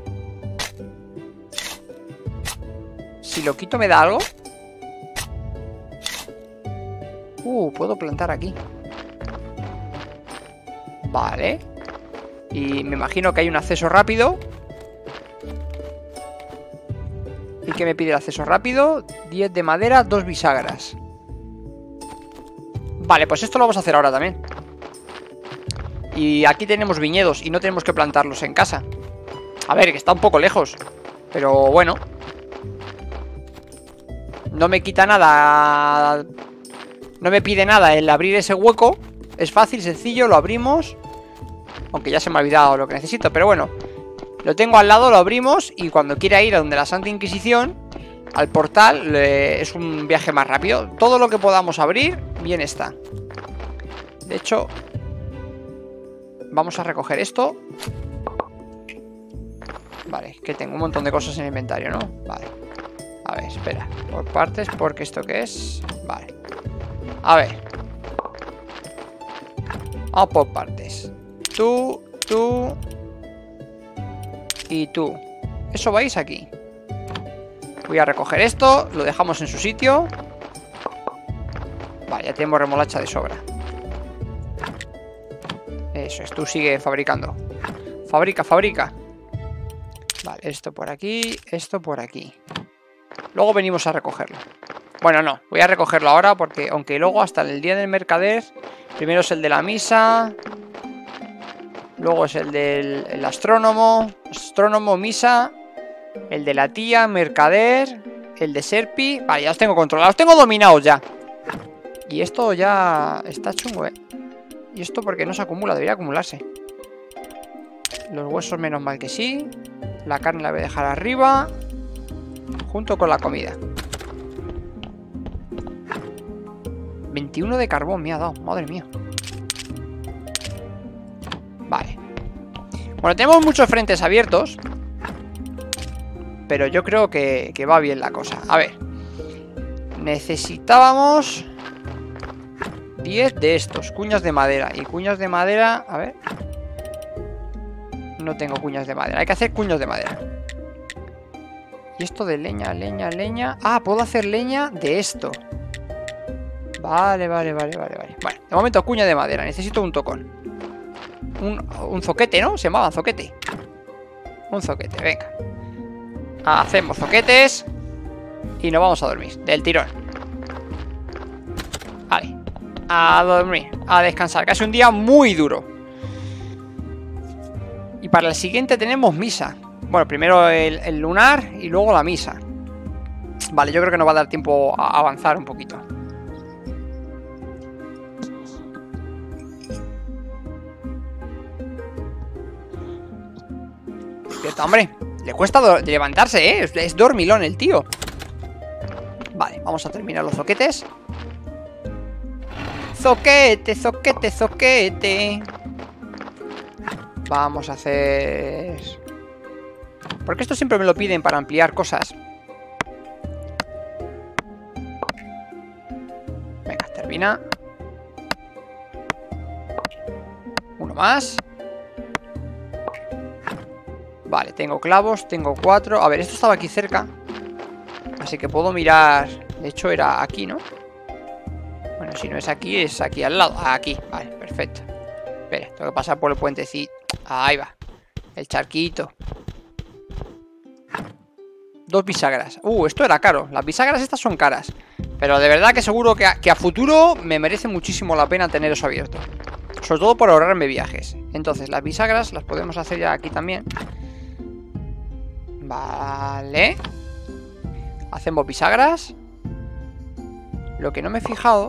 Si lo quito, ¿me da algo? Puedo plantar aquí. Vale. Y me imagino que hay un acceso rápido. ¿Y qué me pide el acceso rápido? 10 de madera, 2 bisagras. Vale, pues esto lo vamos a hacer ahora también. Y aquí tenemos viñedos y no tenemos que plantarlos en casa. A ver, que está un poco lejos, pero bueno. No me quita nada. No me pide nada el abrir ese hueco. Es fácil, sencillo, lo abrimos. Aunque ya se me ha olvidado lo que necesito, pero bueno. Lo tengo al lado, lo abrimos. Y cuando quiera ir a donde la Santa Inquisición, al portal, es un viaje más rápido. Todo lo que podamos abrir, bien está. De hecho, vamos a recoger esto. Vale, que tengo un montón de cosas en el inventario, ¿no? Vale. A ver, espera. Por partes, porque ¿esto qué es? Vale. A ver. Vamos por partes. Tú y tú. Eso vais aquí. Voy a recoger esto. Lo dejamos en su sitio. Vale, ya tenemos remolacha de sobra. Eso es, tú sigue fabricando. Fabrica. Vale, esto por aquí, esto por aquí. Luego venimos a recogerlo. Bueno, no, voy a recogerlo ahora porque aunque luego hasta el día del mercader. Primero es el de la misa. Luego es el del astrónomo. Astrónomo, misa. El de la tía, mercader. El de Serpi. Vale, ya los tengo controlados, los tengo dominados ya. Y esto ya está chungo, ¿Y esto porque no se acumula? Debería acumularse. Los huesos menos mal que sí. La carne la voy a dejar arriba. Junto con la comida. 21 de carbón me ha dado, madre mía. Vale. Bueno, tenemos muchos frentes abiertos. Pero yo creo que va bien la cosa. A ver. Necesitábamos 10 de estos, cuñas de madera. Y cuñas de madera, a ver. No tengo cuñas de madera, hay que hacer cuños de madera. Y esto de leña. Ah, puedo hacer leña de esto. Vale. Bueno, de momento cuña de madera, necesito un tocón. Un zoquete, ¿no? Se llamaba zoquete. Un zoquete, venga. Hacemos zoquetes. Y nos vamos a dormir, del tirón. Vale. A dormir, a descansar, que es un día muy duro. Y para el siguiente tenemos misa. Bueno, primero el lunar y luego la misa. Vale, yo creo que nos va a dar tiempo a avanzar un poquito. Despierta, hombre. Le cuesta levantarse, ¿eh? Es dormilón el tío. Vale, vamos a terminar los zoquetes. Zoquete. Vamos a hacer... Porque esto siempre me lo piden para ampliar cosas. Venga, termina. Uno más. Vale, tengo clavos, tengo 4. A ver, esto estaba aquí cerca. Así que puedo mirar. De hecho era aquí, ¿no? Bueno, si no es aquí al lado. Aquí, vale, perfecto. Espera, tengo que pasar por el puentecito. Ahí va. El charquito. 2 bisagras. Esto era caro. Las bisagras estas son caras. Pero de verdad que seguro que a futuro me merece muchísimo la pena tener eso abierto. Sobre todo por ahorrarme viajes. Entonces las bisagras las podemos hacer ya aquí también. Vale. Hacemos bisagras. Lo que no me he fijado.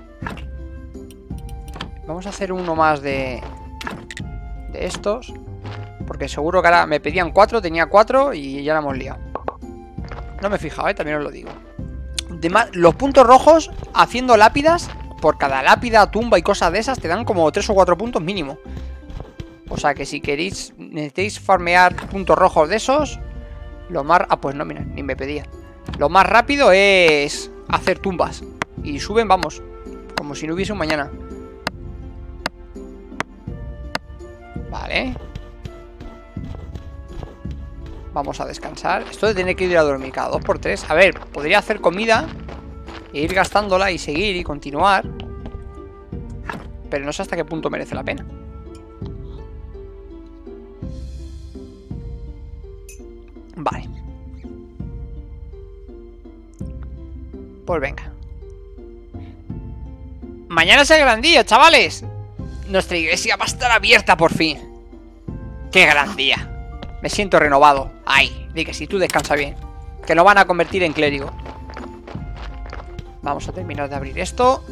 Vamos a hacer uno más de estos. Porque seguro que ahora me pedían 4, tenía 4 y ya la hemos liado. No me he fijado, también os lo digo. Los puntos rojos, haciendo lápidas, por cada lápida, tumba y cosas de esas, te dan como 3 o 4 puntos mínimo. O sea que si queréis, necesitáis farmear puntos rojos de esos, lo más... Ah, pues no, mira, ni me pedía. Lo más rápido es hacer tumbas. Y suben, vamos, como si no hubiese un mañana. Vale. Vamos a descansar. Esto de tener que ir a dormir cada 2 por 3. A ver, podría hacer comida e ir gastándola y seguir y continuar. Pero no sé hasta qué punto merece la pena. Vale. Pues venga. Mañana es el gran día, chavales. Nuestra iglesia va a estar abierta por fin. ¡Qué gran día! Me siento renovado. Ay, di que si tú descansa bien. Que nos van a convertir en clérigo. Vamos a terminar de abrir esto.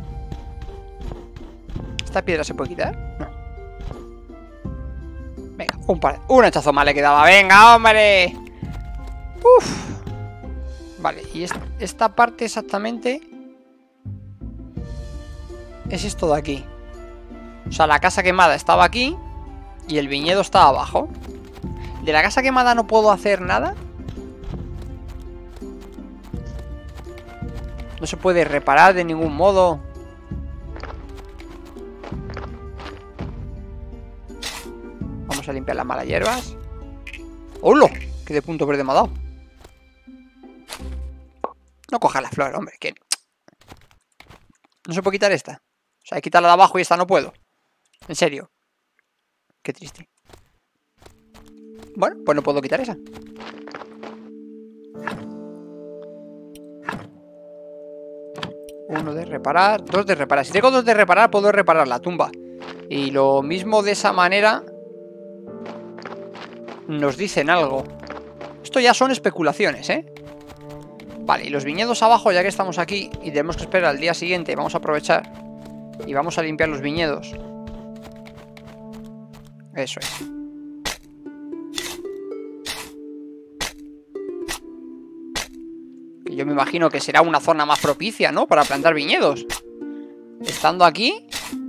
¿Esta piedra se puede quitar? No. Venga, un hachazo más le quedaba. ¡Venga, hombre! ¡Uf! Vale, y esta parte exactamente es esto de aquí. O sea, la casa quemada estaba aquí y el viñedo estaba abajo. De la casa quemada no puedo hacer nada. No se puede reparar de ningún modo. Vamos a limpiar las malas hierbas. ¡Hola! ¡Qué de punto verde me ha dado! No cojas la flor, hombre, que... No se puede quitar esta. O sea, hay que quitarla de abajo y esta no puedo. En serio. Qué triste. Bueno, pues no puedo quitar esa. Uno de reparar, dos de reparar. Si tengo dos de reparar, puedo reparar la tumba. Y lo mismo de esa manera nos dicen algo. Esto ya son especulaciones, ¿eh? Vale, y los viñedos abajo, ya que estamos aquí y tenemos que esperar al día siguiente, vamos a aprovechar y vamos a limpiar los viñedos. Eso es. Y yo me imagino que será una zona más propicia, ¿no? Para plantar viñedos. Estando aquí.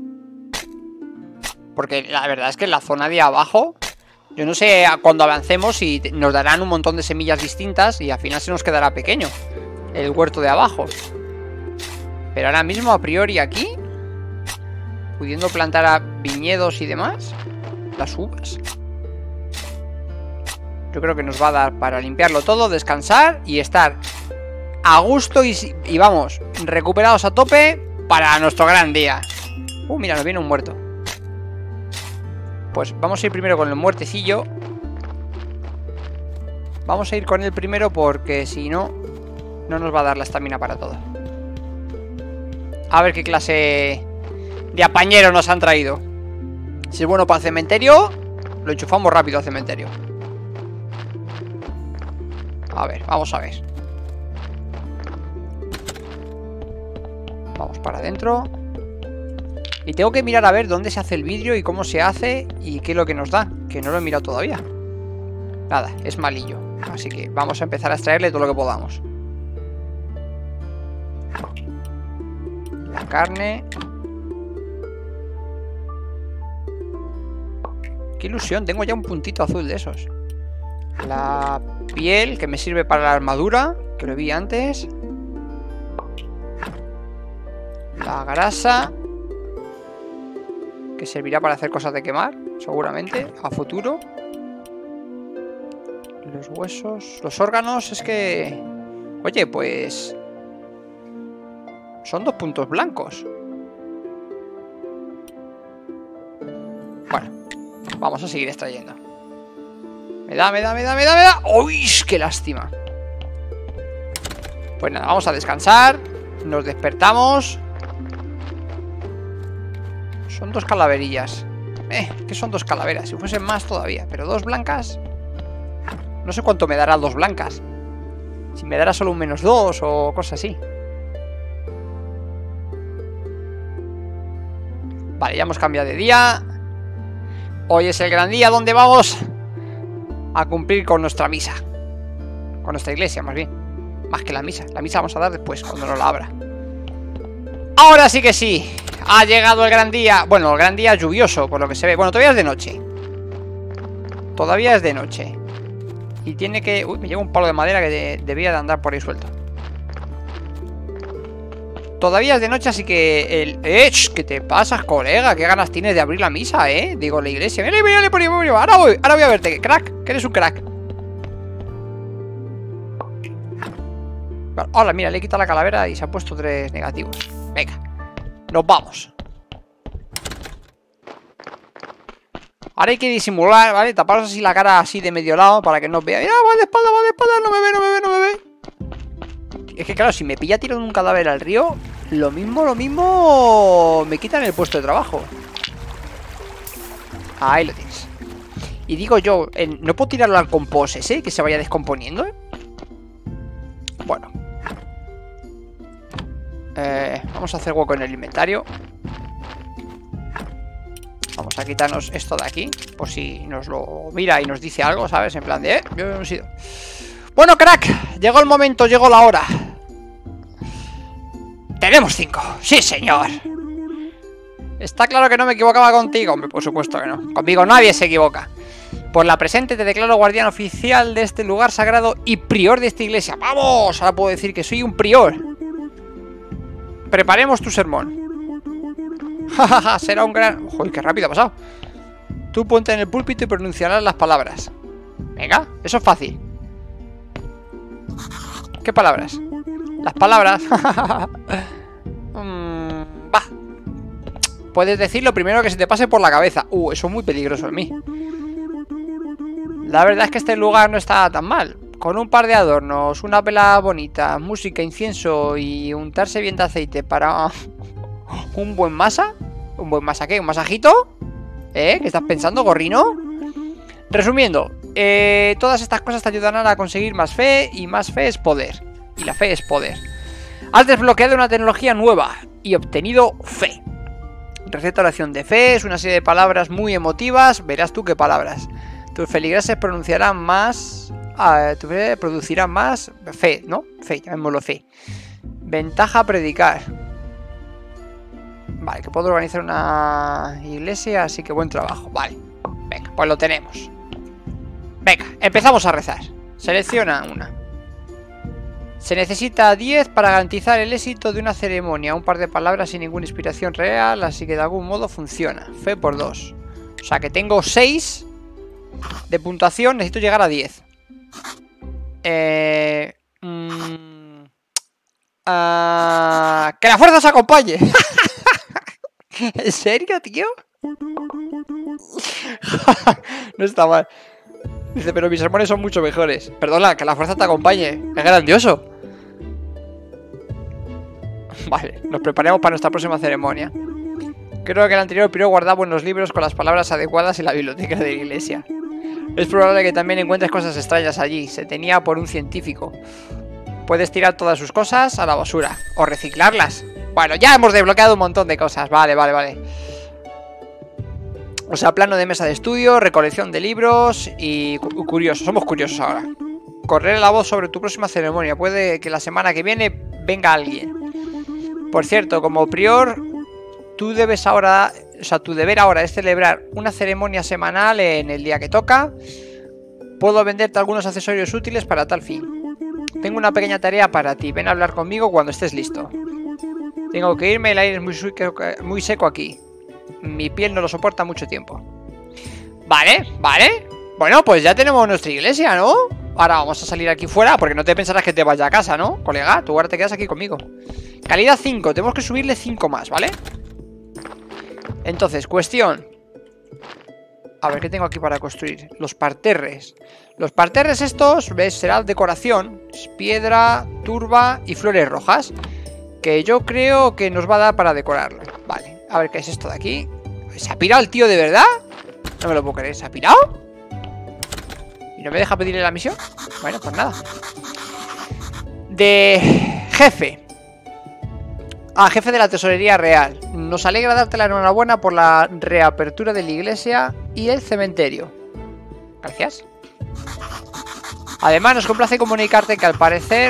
Porque la verdad es que en la zona de abajo, yo no sé cuando avancemos si nos darán un montón de semillas distintas y al final se nos quedará pequeño el huerto de abajo. Pero ahora mismo, a priori aquí, pudiendo plantar viñedos y demás, las uvas, yo creo que nos va a dar para limpiarlo todo, descansar y estar a gusto y vamos, recuperados a tope para nuestro gran día. Mira, nos viene un muerto. Pues vamos a ir primero con el muertecillo. Vamos a ir con él primero porque si no, no nos va a dar la estamina para todo. A ver qué clase de apañero nos han traído. Si es bueno para el cementerio, lo enchufamos rápido al cementerio. A ver, vamos a ver. Vamos para adentro. Y tengo que mirar a ver dónde se hace el vidrio y cómo se hace y qué es lo que nos da, que no lo he mirado todavía. Nada, es malillo. Así que vamos a empezar a extraerle todo lo que podamos. La carne. Qué ilusión, tengo ya un puntito azul de esos. La piel, que me sirve para la armadura, que lo vi antes. La grasa, que servirá para hacer cosas de quemar, seguramente, a futuro. Los huesos, los órganos, es que... Oye, pues... Son 2 puntos blancos. Bueno, vamos a seguir extrayendo. Me da. ¡Uy! ¡Qué lástima! Pues nada, vamos a descansar. Nos despertamos. Son 2 calaverillas. Que son 2 calaveras. Si fuesen más todavía. Pero 2 blancas. No sé cuánto me dará 2 blancas. Si me dará solo un -2 o cosas así. Vale, ya hemos cambiado de día. Hoy es el gran día donde vamos a cumplir con nuestra misa. Con nuestra iglesia, más bien. Más que la misa. La misa vamos a dar después, cuando nos la abra. Ahora sí que sí. Ha llegado el gran día. Bueno, el gran día lluvioso, por lo que se ve. Bueno, todavía es de noche. Todavía es de noche. Y tiene que... Uy, me lleva un palo de madera que debía de andar por ahí suelto. Todavía es de noche, así que el... ¿Qué te pasas, colega? ¿Qué ganas tienes de abrir la misa, Digo, la iglesia. Mírale por ahí. Ahora voy a verte. Crack, que eres un crack. Hola, mira, le he quitado la calavera y se ha puesto 3 negativos. Venga, nos vamos. Ahora hay que disimular, ¿vale? Taparos así la cara así de medio lado para que no os vea. Mira, va de espalda, no me ve. Es que claro, si me pilla tirando un cadáver al río, lo mismo me quitan el puesto de trabajo. Ahí lo tienes. Y digo yo, ¿no puedo tirarlo al compost ese? Que se vaya descomponiendo, Bueno. Vamos a hacer hueco en el inventario. Vamos a quitarnos esto de aquí, por si nos lo mira y nos dice algo, ¿sabes? En plan de, yo hemos ido. Bueno, crack, llegó el momento, llegó la hora. Tenemos 5, sí señor. Está claro que no me equivocaba contigo. Hombre, por supuesto que no. Conmigo nadie se equivoca. Por la presente te declaro guardián oficial de este lugar sagrado y prior de esta iglesia. ¡Vamos! Ahora puedo decir que soy un prior. Preparemos tu sermón. Jajaja, será un gran... Joder, qué rápido ha pasado. Tú ponte en el púlpito y pronunciarás las palabras. Venga, eso es fácil. ¿Qué palabras? Las palabras. Va. Puedes decir lo primero que se te pase por la cabeza. Eso es muy peligroso en mí. La verdad es que este lugar no está tan mal. Con un par de adornos, una vela bonita, música, incienso y untarse bien de aceite para un buen masa. ¿Un buen masa qué? ¿Un masajito? ¿Qué estás pensando, gorrino? Resumiendo, todas estas cosas te ayudarán a conseguir más fe, y más fe es poder. Y la fe es poder. Has desbloqueado una tecnología nueva y obtenido fe. Receta de oración de fe, es una serie de palabras muy emotivas. Verás tú qué palabras. Tus feligreses pronunciarán más... tu fe producirá más fe, ¿no? Fe, llamémoslo fe. Ventaja predicar. Vale, que puedo organizar una iglesia, así que buen trabajo. Vale, venga, pues lo tenemos. Venga, empezamos a rezar. Selecciona una. Se necesita 10 para garantizar el éxito de una ceremonia. Un par de palabras sin ninguna inspiración real, así que de algún modo funciona. Fe por 2. O sea que tengo 6 de puntuación, necesito llegar a 10. Que la fuerza os acompañe. ¿En serio, tío? No está mal. Dice, pero mis sermones son mucho mejores. Perdona, que la fuerza te acompañe. Es grandioso. Vale, nos preparemos para nuestra próxima ceremonia. Creo que el anterior prior guardaba buenos libros con las palabras adecuadas en la biblioteca de la iglesia. Es probable que también encuentres cosas extrañas allí. Se tenía por un científico. Puedes tirar todas sus cosas a la basura o reciclarlas. Bueno, ya hemos desbloqueado un montón de cosas. Vale. O sea, plano de mesa de estudio, recolección de libros y curiosos. Somos curiosos ahora. Correr la voz sobre tu próxima ceremonia. Puede que la semana que viene venga alguien. Por cierto, como prior, tú debes ahora... O sea, tu deber ahora es celebrar una ceremonia semanal en el día que toca. Puedo venderte algunos accesorios útiles para tal fin. Tengo una pequeña tarea para ti. Ven a hablar conmigo cuando estés listo. Tengo que irme, el aire es muy seco aquí. Mi piel no lo soporta mucho tiempo. Vale. Bueno, pues ya tenemos nuestra iglesia, ¿no? Ahora vamos a salir aquí fuera, porque no te pensarás que te vaya a casa, ¿no? Colega, tú ahora te quedas aquí conmigo. Calidad 5, tenemos que subirle 5 más, ¿vale? Entonces, cuestión. A ver, ¿qué tengo aquí para construir? Los parterres. Los parterres estos, ¿ves? Será decoración. Piedra, turba y flores rojas. Que yo creo que nos va a dar para decorarlo. Vale, a ver qué es esto de aquí. ¿Se ha pirado el tío de verdad? No me lo puedo creer, ¿se ha pirado? ¿Y no me deja pedirle la misión? Bueno, pues nada. De jefe. Jefe de la tesorería real. Nos alegra darte la enhorabuena por la reapertura de la iglesia y el cementerio. Gracias. Además, nos complace comunicarte que al parecer...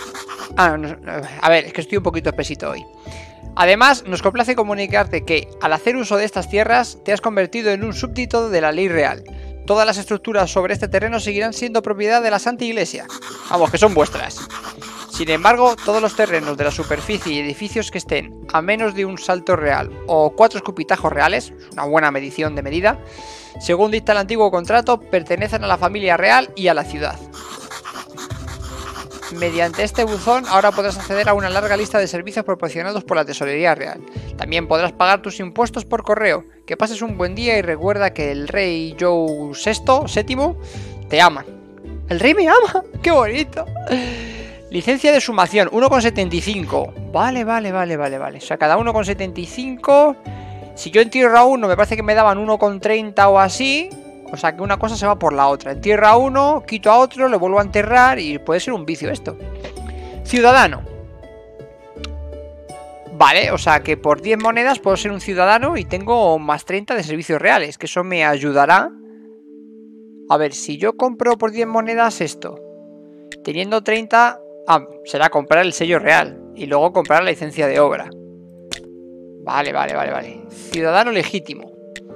a ver, es que estoy un poquito espesito hoy. Además, nos complace comunicarte que al hacer uso de estas tierras te has convertido en un súbdito de la ley real. Todas las estructuras sobre este terreno seguirán siendo propiedad de la Santa Iglesia. Vamos, que son vuestras. Sin embargo, todos los terrenos de la superficie y edificios que estén a menos de un salto real o 4 escupitajos reales, una buena medición de medida, según dicta el antiguo contrato, pertenecen a la familia real y a la ciudad. Mediante este buzón ahora podrás acceder a una larga lista de servicios proporcionados por la tesorería real. También podrás pagar tus impuestos por correo. Que pases un buen día y recuerda que el rey Joe VII te ama. ¡El rey me ama! ¡Qué bonito! Licencia de sumación, 1,75. Vale. O sea, cada 1,75. Si yo en tierra 1 me parece que me daban 1,30 o así. O sea que una cosa se va por la otra. Entierro a uno, quito a otro, le vuelvo a enterrar y puede ser un vicio esto. Ciudadano. Vale, o sea que por 10 monedas puedo ser un ciudadano y tengo más 30 de servicios reales, que eso me ayudará. A ver, si yo compro por 10 monedas esto, teniendo 30... Ah, será comprar el sello real y luego comprar la licencia de obra. Vale. Ciudadano legítimo.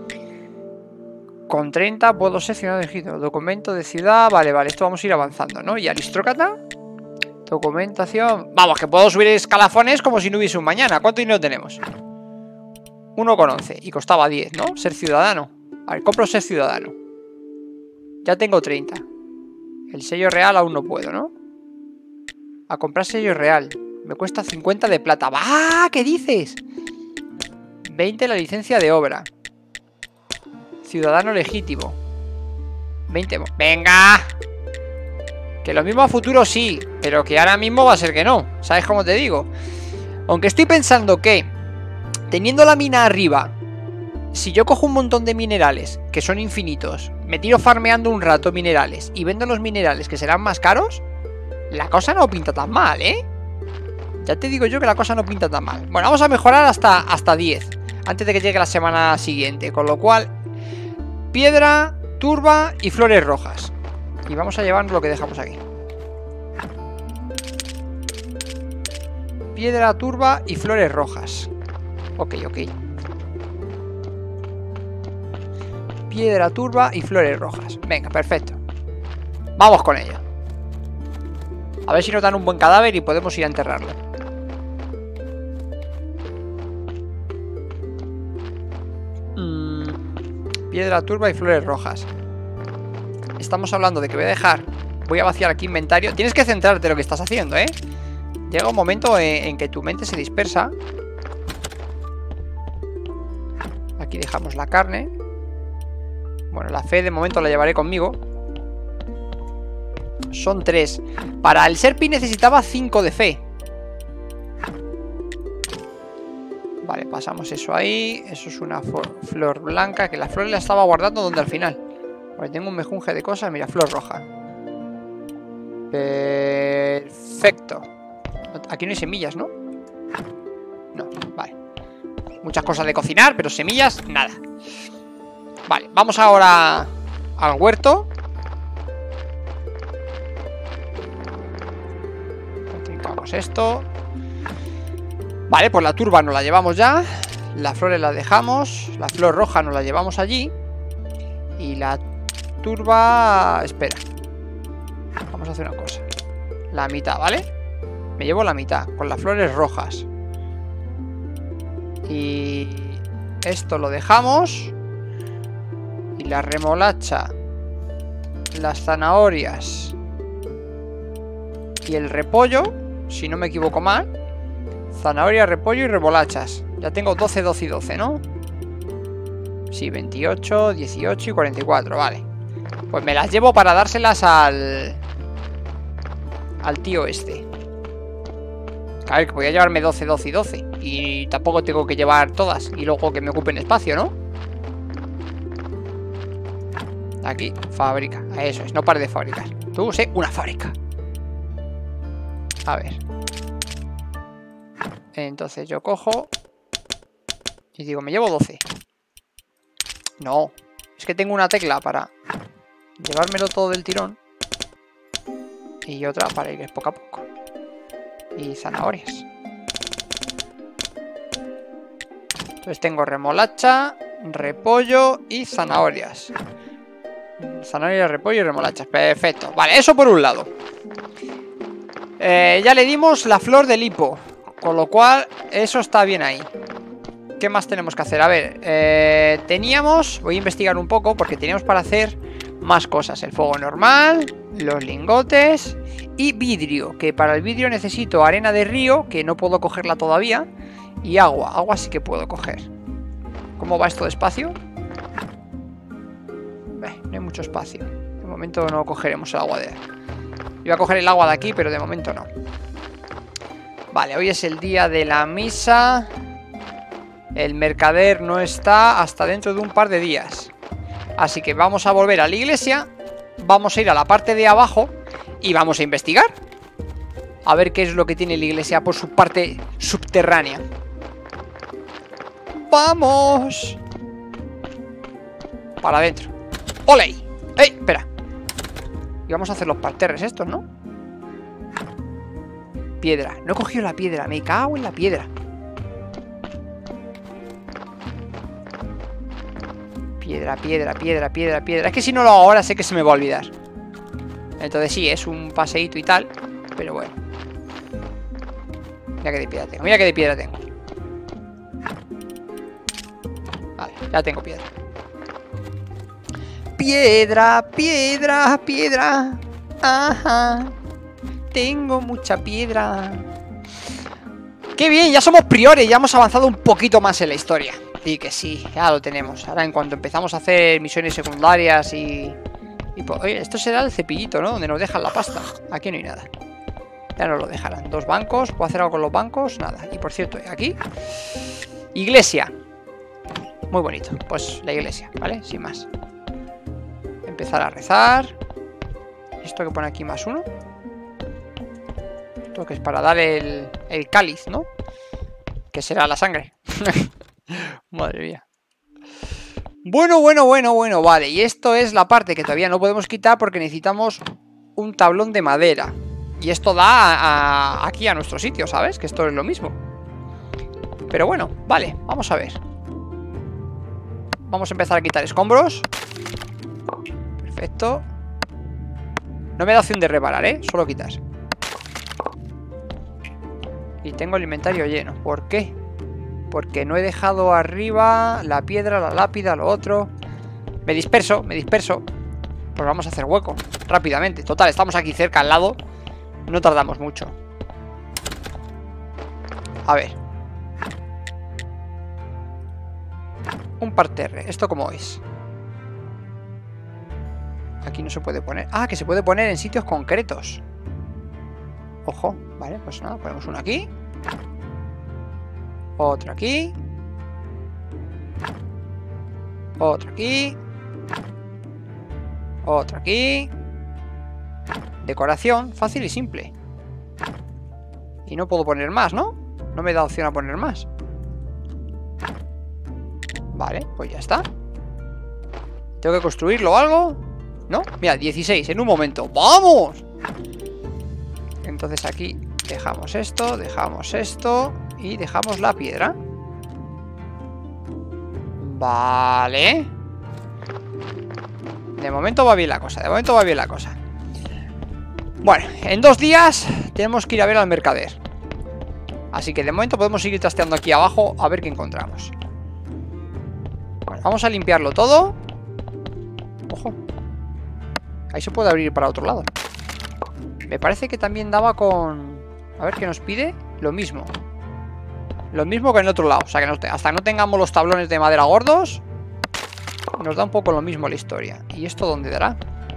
Con 30 puedo ser ciudadano legítimo. Documento de ciudad. Vale, esto vamos a ir avanzando, ¿no? Y aristócrata. Documentación. Vamos, que puedo subir escalafones como si no hubiese un mañana. ¿Cuánto dinero tenemos? 1,11. Y costaba 10, ¿no? Ser ciudadano. A ver, compro ser ciudadano. Ya tengo 30. El sello real aún no puedo, ¿no? A comprar sello real. Me cuesta 50 de plata. ¡Ah! ¿Qué dices? 20 la licencia de obra. Ciudadano legítimo. 20. ¡Venga! Que lo mismo a futuro sí, pero que ahora mismo va a ser que no. ¿Sabes cómo te digo? Aunque estoy pensando que, teniendo la mina arriba, si yo cojo un montón de minerales, que son infinitos, me tiro farmeando un rato minerales y vendo los minerales que serán más caros, la cosa no pinta tan mal, ¿eh? Ya te digo yo que la cosa no pinta tan mal. Bueno, vamos a mejorar hasta 10, antes de que llegue la semana siguiente. Con lo cual, piedra, turba y flores rojas. Y vamos a llevarnos lo que dejamos aquí. Piedra, turba y flores rojas. Ok. Piedra, turba y flores rojas. Venga, perfecto. Vamos con ello. A ver si nos dan un buen cadáver y podemos ir a enterrarlo. Piedra, turba y flores rojas. Estamos hablando de que voy a vaciar aquí inventario. Tienes que centrarte en lo que estás haciendo, ¿eh? Llega un momento en que tu mente se dispersa. Aquí dejamos la carne. Bueno, la fe de momento la llevaré conmigo. Son 3. Para el Serpi necesitaba 5 de fe. Vale, pasamos eso ahí. Eso es una flor blanca. Que la flor la estaba guardando donde al final. Porque tengo un mejunje de cosas. Mira, flor roja. Perfecto. Aquí no hay semillas, ¿no? No, vale. Muchas cosas de cocinar, pero semillas, nada. Vale, vamos ahora al huerto. Trincamos esto. Vale, pues la turba nos la llevamos ya. Las flores las dejamos. La flor roja nos la llevamos allí. Y la turba... Espera. Vamos a hacer una cosa. La mitad, ¿vale? Me llevo la mitad, con las flores rojas. Y... esto lo dejamos. Y la remolacha, las zanahorias y el repollo, si no me equivoco mal. Zanahoria, repollo y remolachas. Ya tengo 12, 12 y 12, ¿no? Sí, 28, 18 y 44, vale. Pues me las llevo para dárselas al tío este. A ver, que voy a llevarme 12, 12 y 12. Y tampoco tengo que llevar todas y luego que me ocupen espacio, ¿no? Aquí, fábrica. Eso es, no pare de fabricar. Tú sé una fábrica. A ver. Entonces yo cojo y digo, me llevo 12. No, es que tengo una tecla para llevármelo todo del tirón. Y otra para ir poco a poco. Y zanahorias. Entonces tengo remolacha, repollo y zanahorias. Zanahoria, repollo y remolachas. Perfecto. Vale, eso por un lado. Ya le dimos la flor del hipo, con lo cual eso está bien ahí. ¿Qué más tenemos que hacer? A ver, teníamos... Voy a investigar un poco porque teníamos para hacer más cosas. El fuego normal, los lingotes y vidrio. Que para el vidrio necesito arena de río, que no puedo cogerla todavía. Y agua. Agua sí que puedo coger. ¿Cómo va esto de espacio? No hay mucho espacio. De momento no cogeremos el agua de... Iba a coger el agua de aquí, pero de momento no. Vale, hoy es el día de la misa. El mercader no está hasta dentro de un par de días. Así que vamos a volver a la iglesia. Vamos a ir a la parte de abajo y vamos a investigar. A ver qué es lo que tiene la iglesia por su parte subterránea. ¡Vamos! Para adentro. ¡Ole! ¡Ey! Espera. Y vamos a hacer los parterres estos, ¿no? Piedra. No he cogido la piedra. Me cago en la piedra. Piedra, piedra, piedra, piedra, piedra. Es que si no lo hago ahora sé que se me va a olvidar. Entonces sí, es un paseíto y tal. Pero bueno. Mira que de piedra tengo. Mira que de piedra tengo. Vale, ya tengo piedra. Piedra, piedra, piedra. Ajá. Tengo mucha piedra. ¡Qué bien! Ya somos priores. Ya hemos avanzado un poquito más en la historia. Sí, que sí, ya lo tenemos. Ahora en cuanto empezamos a hacer misiones secundarias oye, esto será el cepillito, ¿no? Donde nos dejan la pasta. Aquí no hay nada. Ya no lo dejarán. 2 bancos. ¿Puedo hacer algo con los bancos? Nada. Y por cierto, aquí iglesia. Muy bonito. Pues la iglesia, ¿vale? Sin más. Empezar a rezar. Esto que pone aquí +1. Esto que es para dar el cáliz, ¿no? Que será la sangre. Madre mía. Bueno, vale. Y esto es la parte que todavía no podemos quitar porque necesitamos un tablón de madera. Y esto da aquí a nuestro sitio, ¿sabes? Que esto es lo mismo. Pero bueno, vale, vamos a ver. Vamos a empezar a quitar escombros. Perfecto. No me da opción de reparar, ¿eh? Solo quitar. Y tengo el inventario lleno. ¿Por qué? Porque no he dejado arriba la piedra, la lápida, lo otro. Me disperso, me disperso. Pues vamos a hacer hueco rápidamente. Total, estamos aquí cerca, al lado. No tardamos mucho. A ver. Un parterre. ¿Esto cómo es? Aquí no se puede poner. Ah, que se puede poner en sitios concretos. Ojo, vale, pues nada, ponemos uno aquí. Otro aquí. Otro aquí. Otro aquí. Decoración, fácil y simple. Y no puedo poner más, ¿no? No me da opción a poner más. Vale, pues ya está. ¿Tengo que construirlo o algo? ¿No? Mira, 16 en un momento. ¡Vamos! Entonces aquí dejamos esto y dejamos la piedra. Vale. De momento va bien la cosa, Bueno, en 2 días tenemos que ir a ver al mercader. Así que de momento podemos seguir trasteando aquí abajo a ver qué encontramos. Bueno, vamos a limpiarlo todo. Ojo. Ahí se puede abrir para otro lado. Me parece que también daba con... A ver qué nos pide. Lo mismo. Lo mismo que en el otro lado. O sea que hasta que no tengamos los tablones de madera gordos, nos da un poco lo mismo la historia. ¿Y esto dónde dará?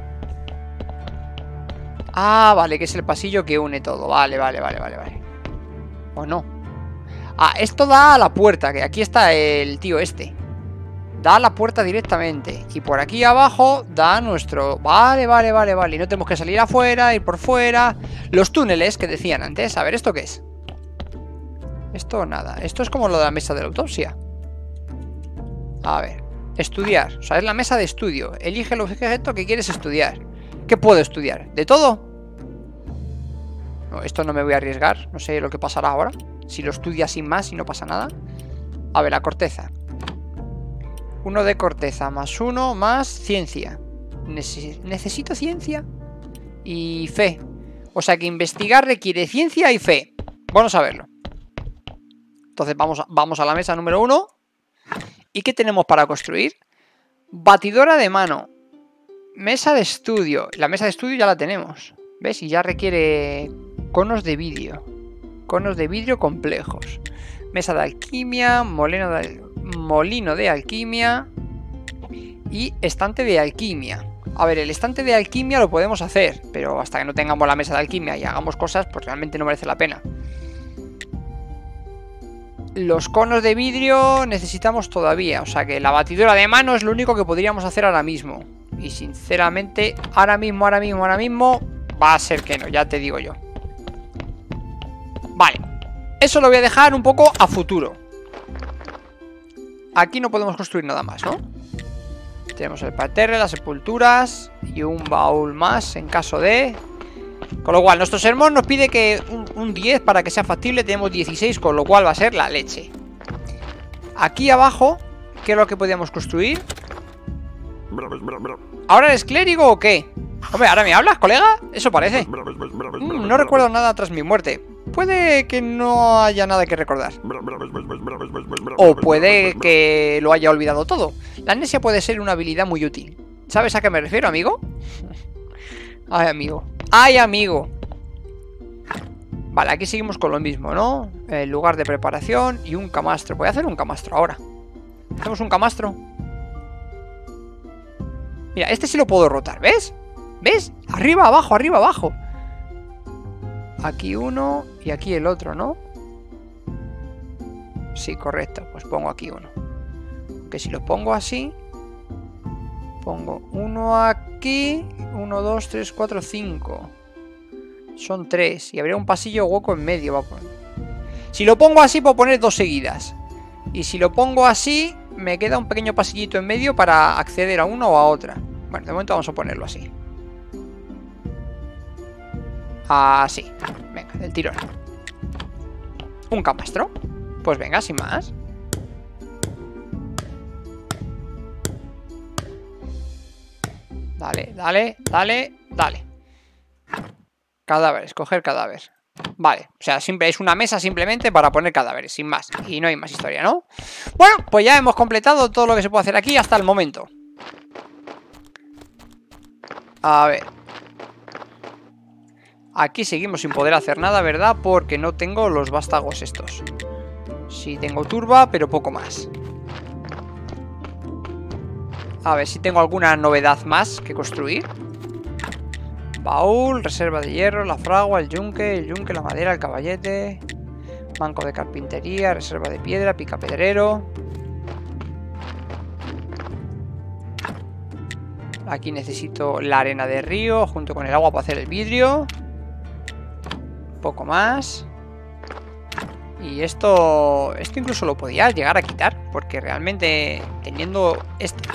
Ah, vale, que es el pasillo que une todo. Vale. ¿O no? Ah, esto da a la puerta, que aquí está el tío este. Da a la puerta directamente. Y por aquí abajo da nuestro... Vale. Y no tenemos que salir afuera, ir por fuera. Los túneles que decían antes. A ver, ¿esto qué es? Esto nada. Esto es como lo de la mesa de la autopsia. A ver. Estudiar. O sea, es la mesa de estudio. Elige el objeto que quieres estudiar. ¿Qué puedo estudiar? ¿De todo? No, esto no me voy a arriesgar. No sé lo que pasará ahora. Si lo estudia sin más y no pasa nada. A ver, la corteza. 1 de corteza más 1 más ciencia. Necesito ciencia y fe. O sea que investigar requiere ciencia y fe. Vamos a verlo. Entonces vamos a la mesa número 1. ¿Y qué tenemos para construir? Batidora de mano. Mesa de estudio. La mesa de estudio ya la tenemos. ¿Ves? Y ya requiere conos de vidrio. Conos de vidrio complejos. Mesa de alquimia. Molino de alquimia. Y estante de alquimia. A ver, el estante de alquimia lo podemos hacer, pero hasta que no tengamos la mesa de alquimia y hagamos cosas, pues realmente no merece la pena. Los conos de vidrio necesitamos todavía. O sea que la batidora de mano es lo único que podríamos hacer ahora mismo. Y sinceramente, ahora mismo va a ser que no, ya te digo yo. Vale. Eso lo voy a dejar un poco a futuro. aquí no podemos construir nada más, ¿no? Tenemos el parterre, las sepulturas y un baúl más en caso de... Con lo cual, nuestro sermón nos pide que un 10 para que sea factible. Tenemos 16, con lo cual va a ser la leche. Aquí abajo, ¿qué es lo que podíamos construir? ¿Ahora eres clérigo o qué? Hombre, ¿ahora me hablas, colega? Eso parece. No recuerdo nada tras mi muerte. Puede que no haya nada que recordar. O puede que lo haya olvidado todo. La amnesia puede ser una habilidad muy útil. ¿Sabes a qué me refiero, amigo? Ay, amigo. ¡Ay, amigo! Vale, aquí seguimos con lo mismo, ¿no? El lugar de preparación y un camastro. Voy a hacer un camastro ahora. Hacemos un camastro. Mira, este sí lo puedo rotar, ¿ves? ¿Ves? Arriba, abajo, arriba, abajo. Aquí uno y aquí el otro, ¿no? Sí, correcto. Pues pongo aquí uno. Que si lo pongo así... Pongo uno aquí... 1, 2, 3, 4, 5. Son 3. Y habría un pasillo hueco en medio. Va a poner. Si lo pongo así, puedo poner 2 seguidas. Y si lo pongo así, me queda un pequeño pasillito en medio para acceder a una o a otra. Bueno, de momento vamos a ponerlo así. Así. Venga, del tirón. ¿Un camastro? Pues venga, sin más. Dale, dale, dale, dale. Cadáveres, coger cadáver. Vale, o sea, siempre es una mesa simplemente para poner cadáveres, sin más. Y no hay más historia, ¿no? Bueno, pues ya hemos completado todo lo que se puede hacer aquí hasta el momento. A ver. Aquí seguimos sin poder hacer nada, ¿verdad? Porque no tengo los vástagos estos. Sí tengo turba, pero poco más. A ver si tengo alguna novedad más que construir. Baúl, reserva de hierro, la fragua, el yunque, la madera, el caballete. Banco de carpintería, reserva de piedra, picapedrero. Aquí necesito la arena de río junto con el agua para hacer el vidrio. Poco más. Y esto incluso lo podía llegar a quitar, porque realmente teniendo este...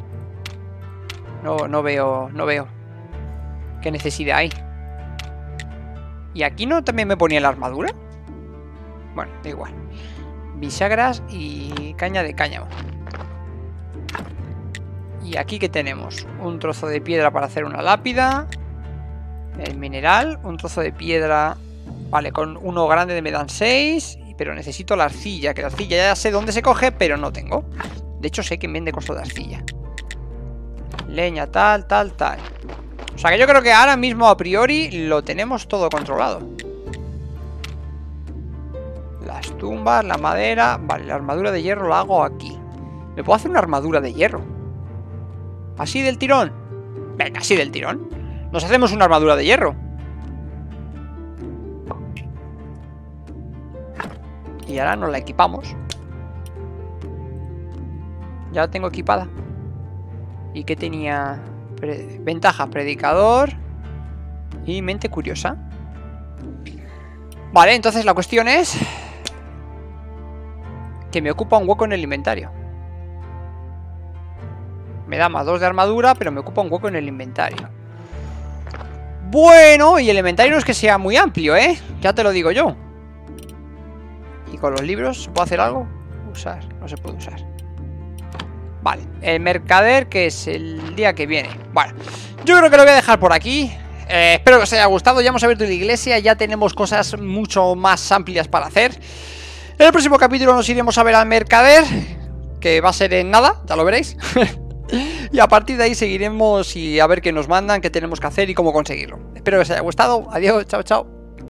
No veo qué necesidad hay. ¿Y aquí no también me ponía la armadura? Bueno, da igual. Bisagras y caña de cáñamo. Y aquí ¿qué tenemos? Un trozo de piedra para hacer una lápida. El mineral, un trozo de piedra. Vale, con uno grande me dan 6. Pero necesito la arcilla, que la arcilla ya sé dónde se coge, pero no tengo. De hecho sé quién vende cosas de arcilla. Leña, tal. O sea que yo creo que ahora mismo a priori lo tenemos todo controlado. Las tumbas, la madera. Vale, la armadura de hierro la hago aquí. ¿Me puedo hacer una armadura de hierro? ¿Así del tirón? Venga, así del tirón. Nos hacemos una armadura de hierro. Y ahora nos la equipamos. Ya la tengo equipada. ¿Y qué tenía? Ventaja, predicador y mente curiosa. Vale, entonces la cuestión es que me ocupa un hueco en el inventario. Me da más 2 de armadura, pero me ocupa un hueco en el inventario. Bueno, y el inventario no es que sea muy amplio, ¿eh? Ya te lo digo yo. ¿Y con los libros se puede hacer algo? Usar, no se puede usar. Vale, el mercader, que es el día que viene. Bueno, yo creo que lo voy a dejar por aquí. Espero que os haya gustado. Ya hemos abierto la iglesia, ya tenemos cosas mucho más amplias para hacer. En el próximo capítulo nos iremos a ver al mercader, que va a ser en nada, ya lo veréis. Y a partir de ahí seguiremos y a ver qué nos mandan, qué tenemos que hacer y cómo conseguirlo. Espero que os haya gustado. Adiós, chao, chao.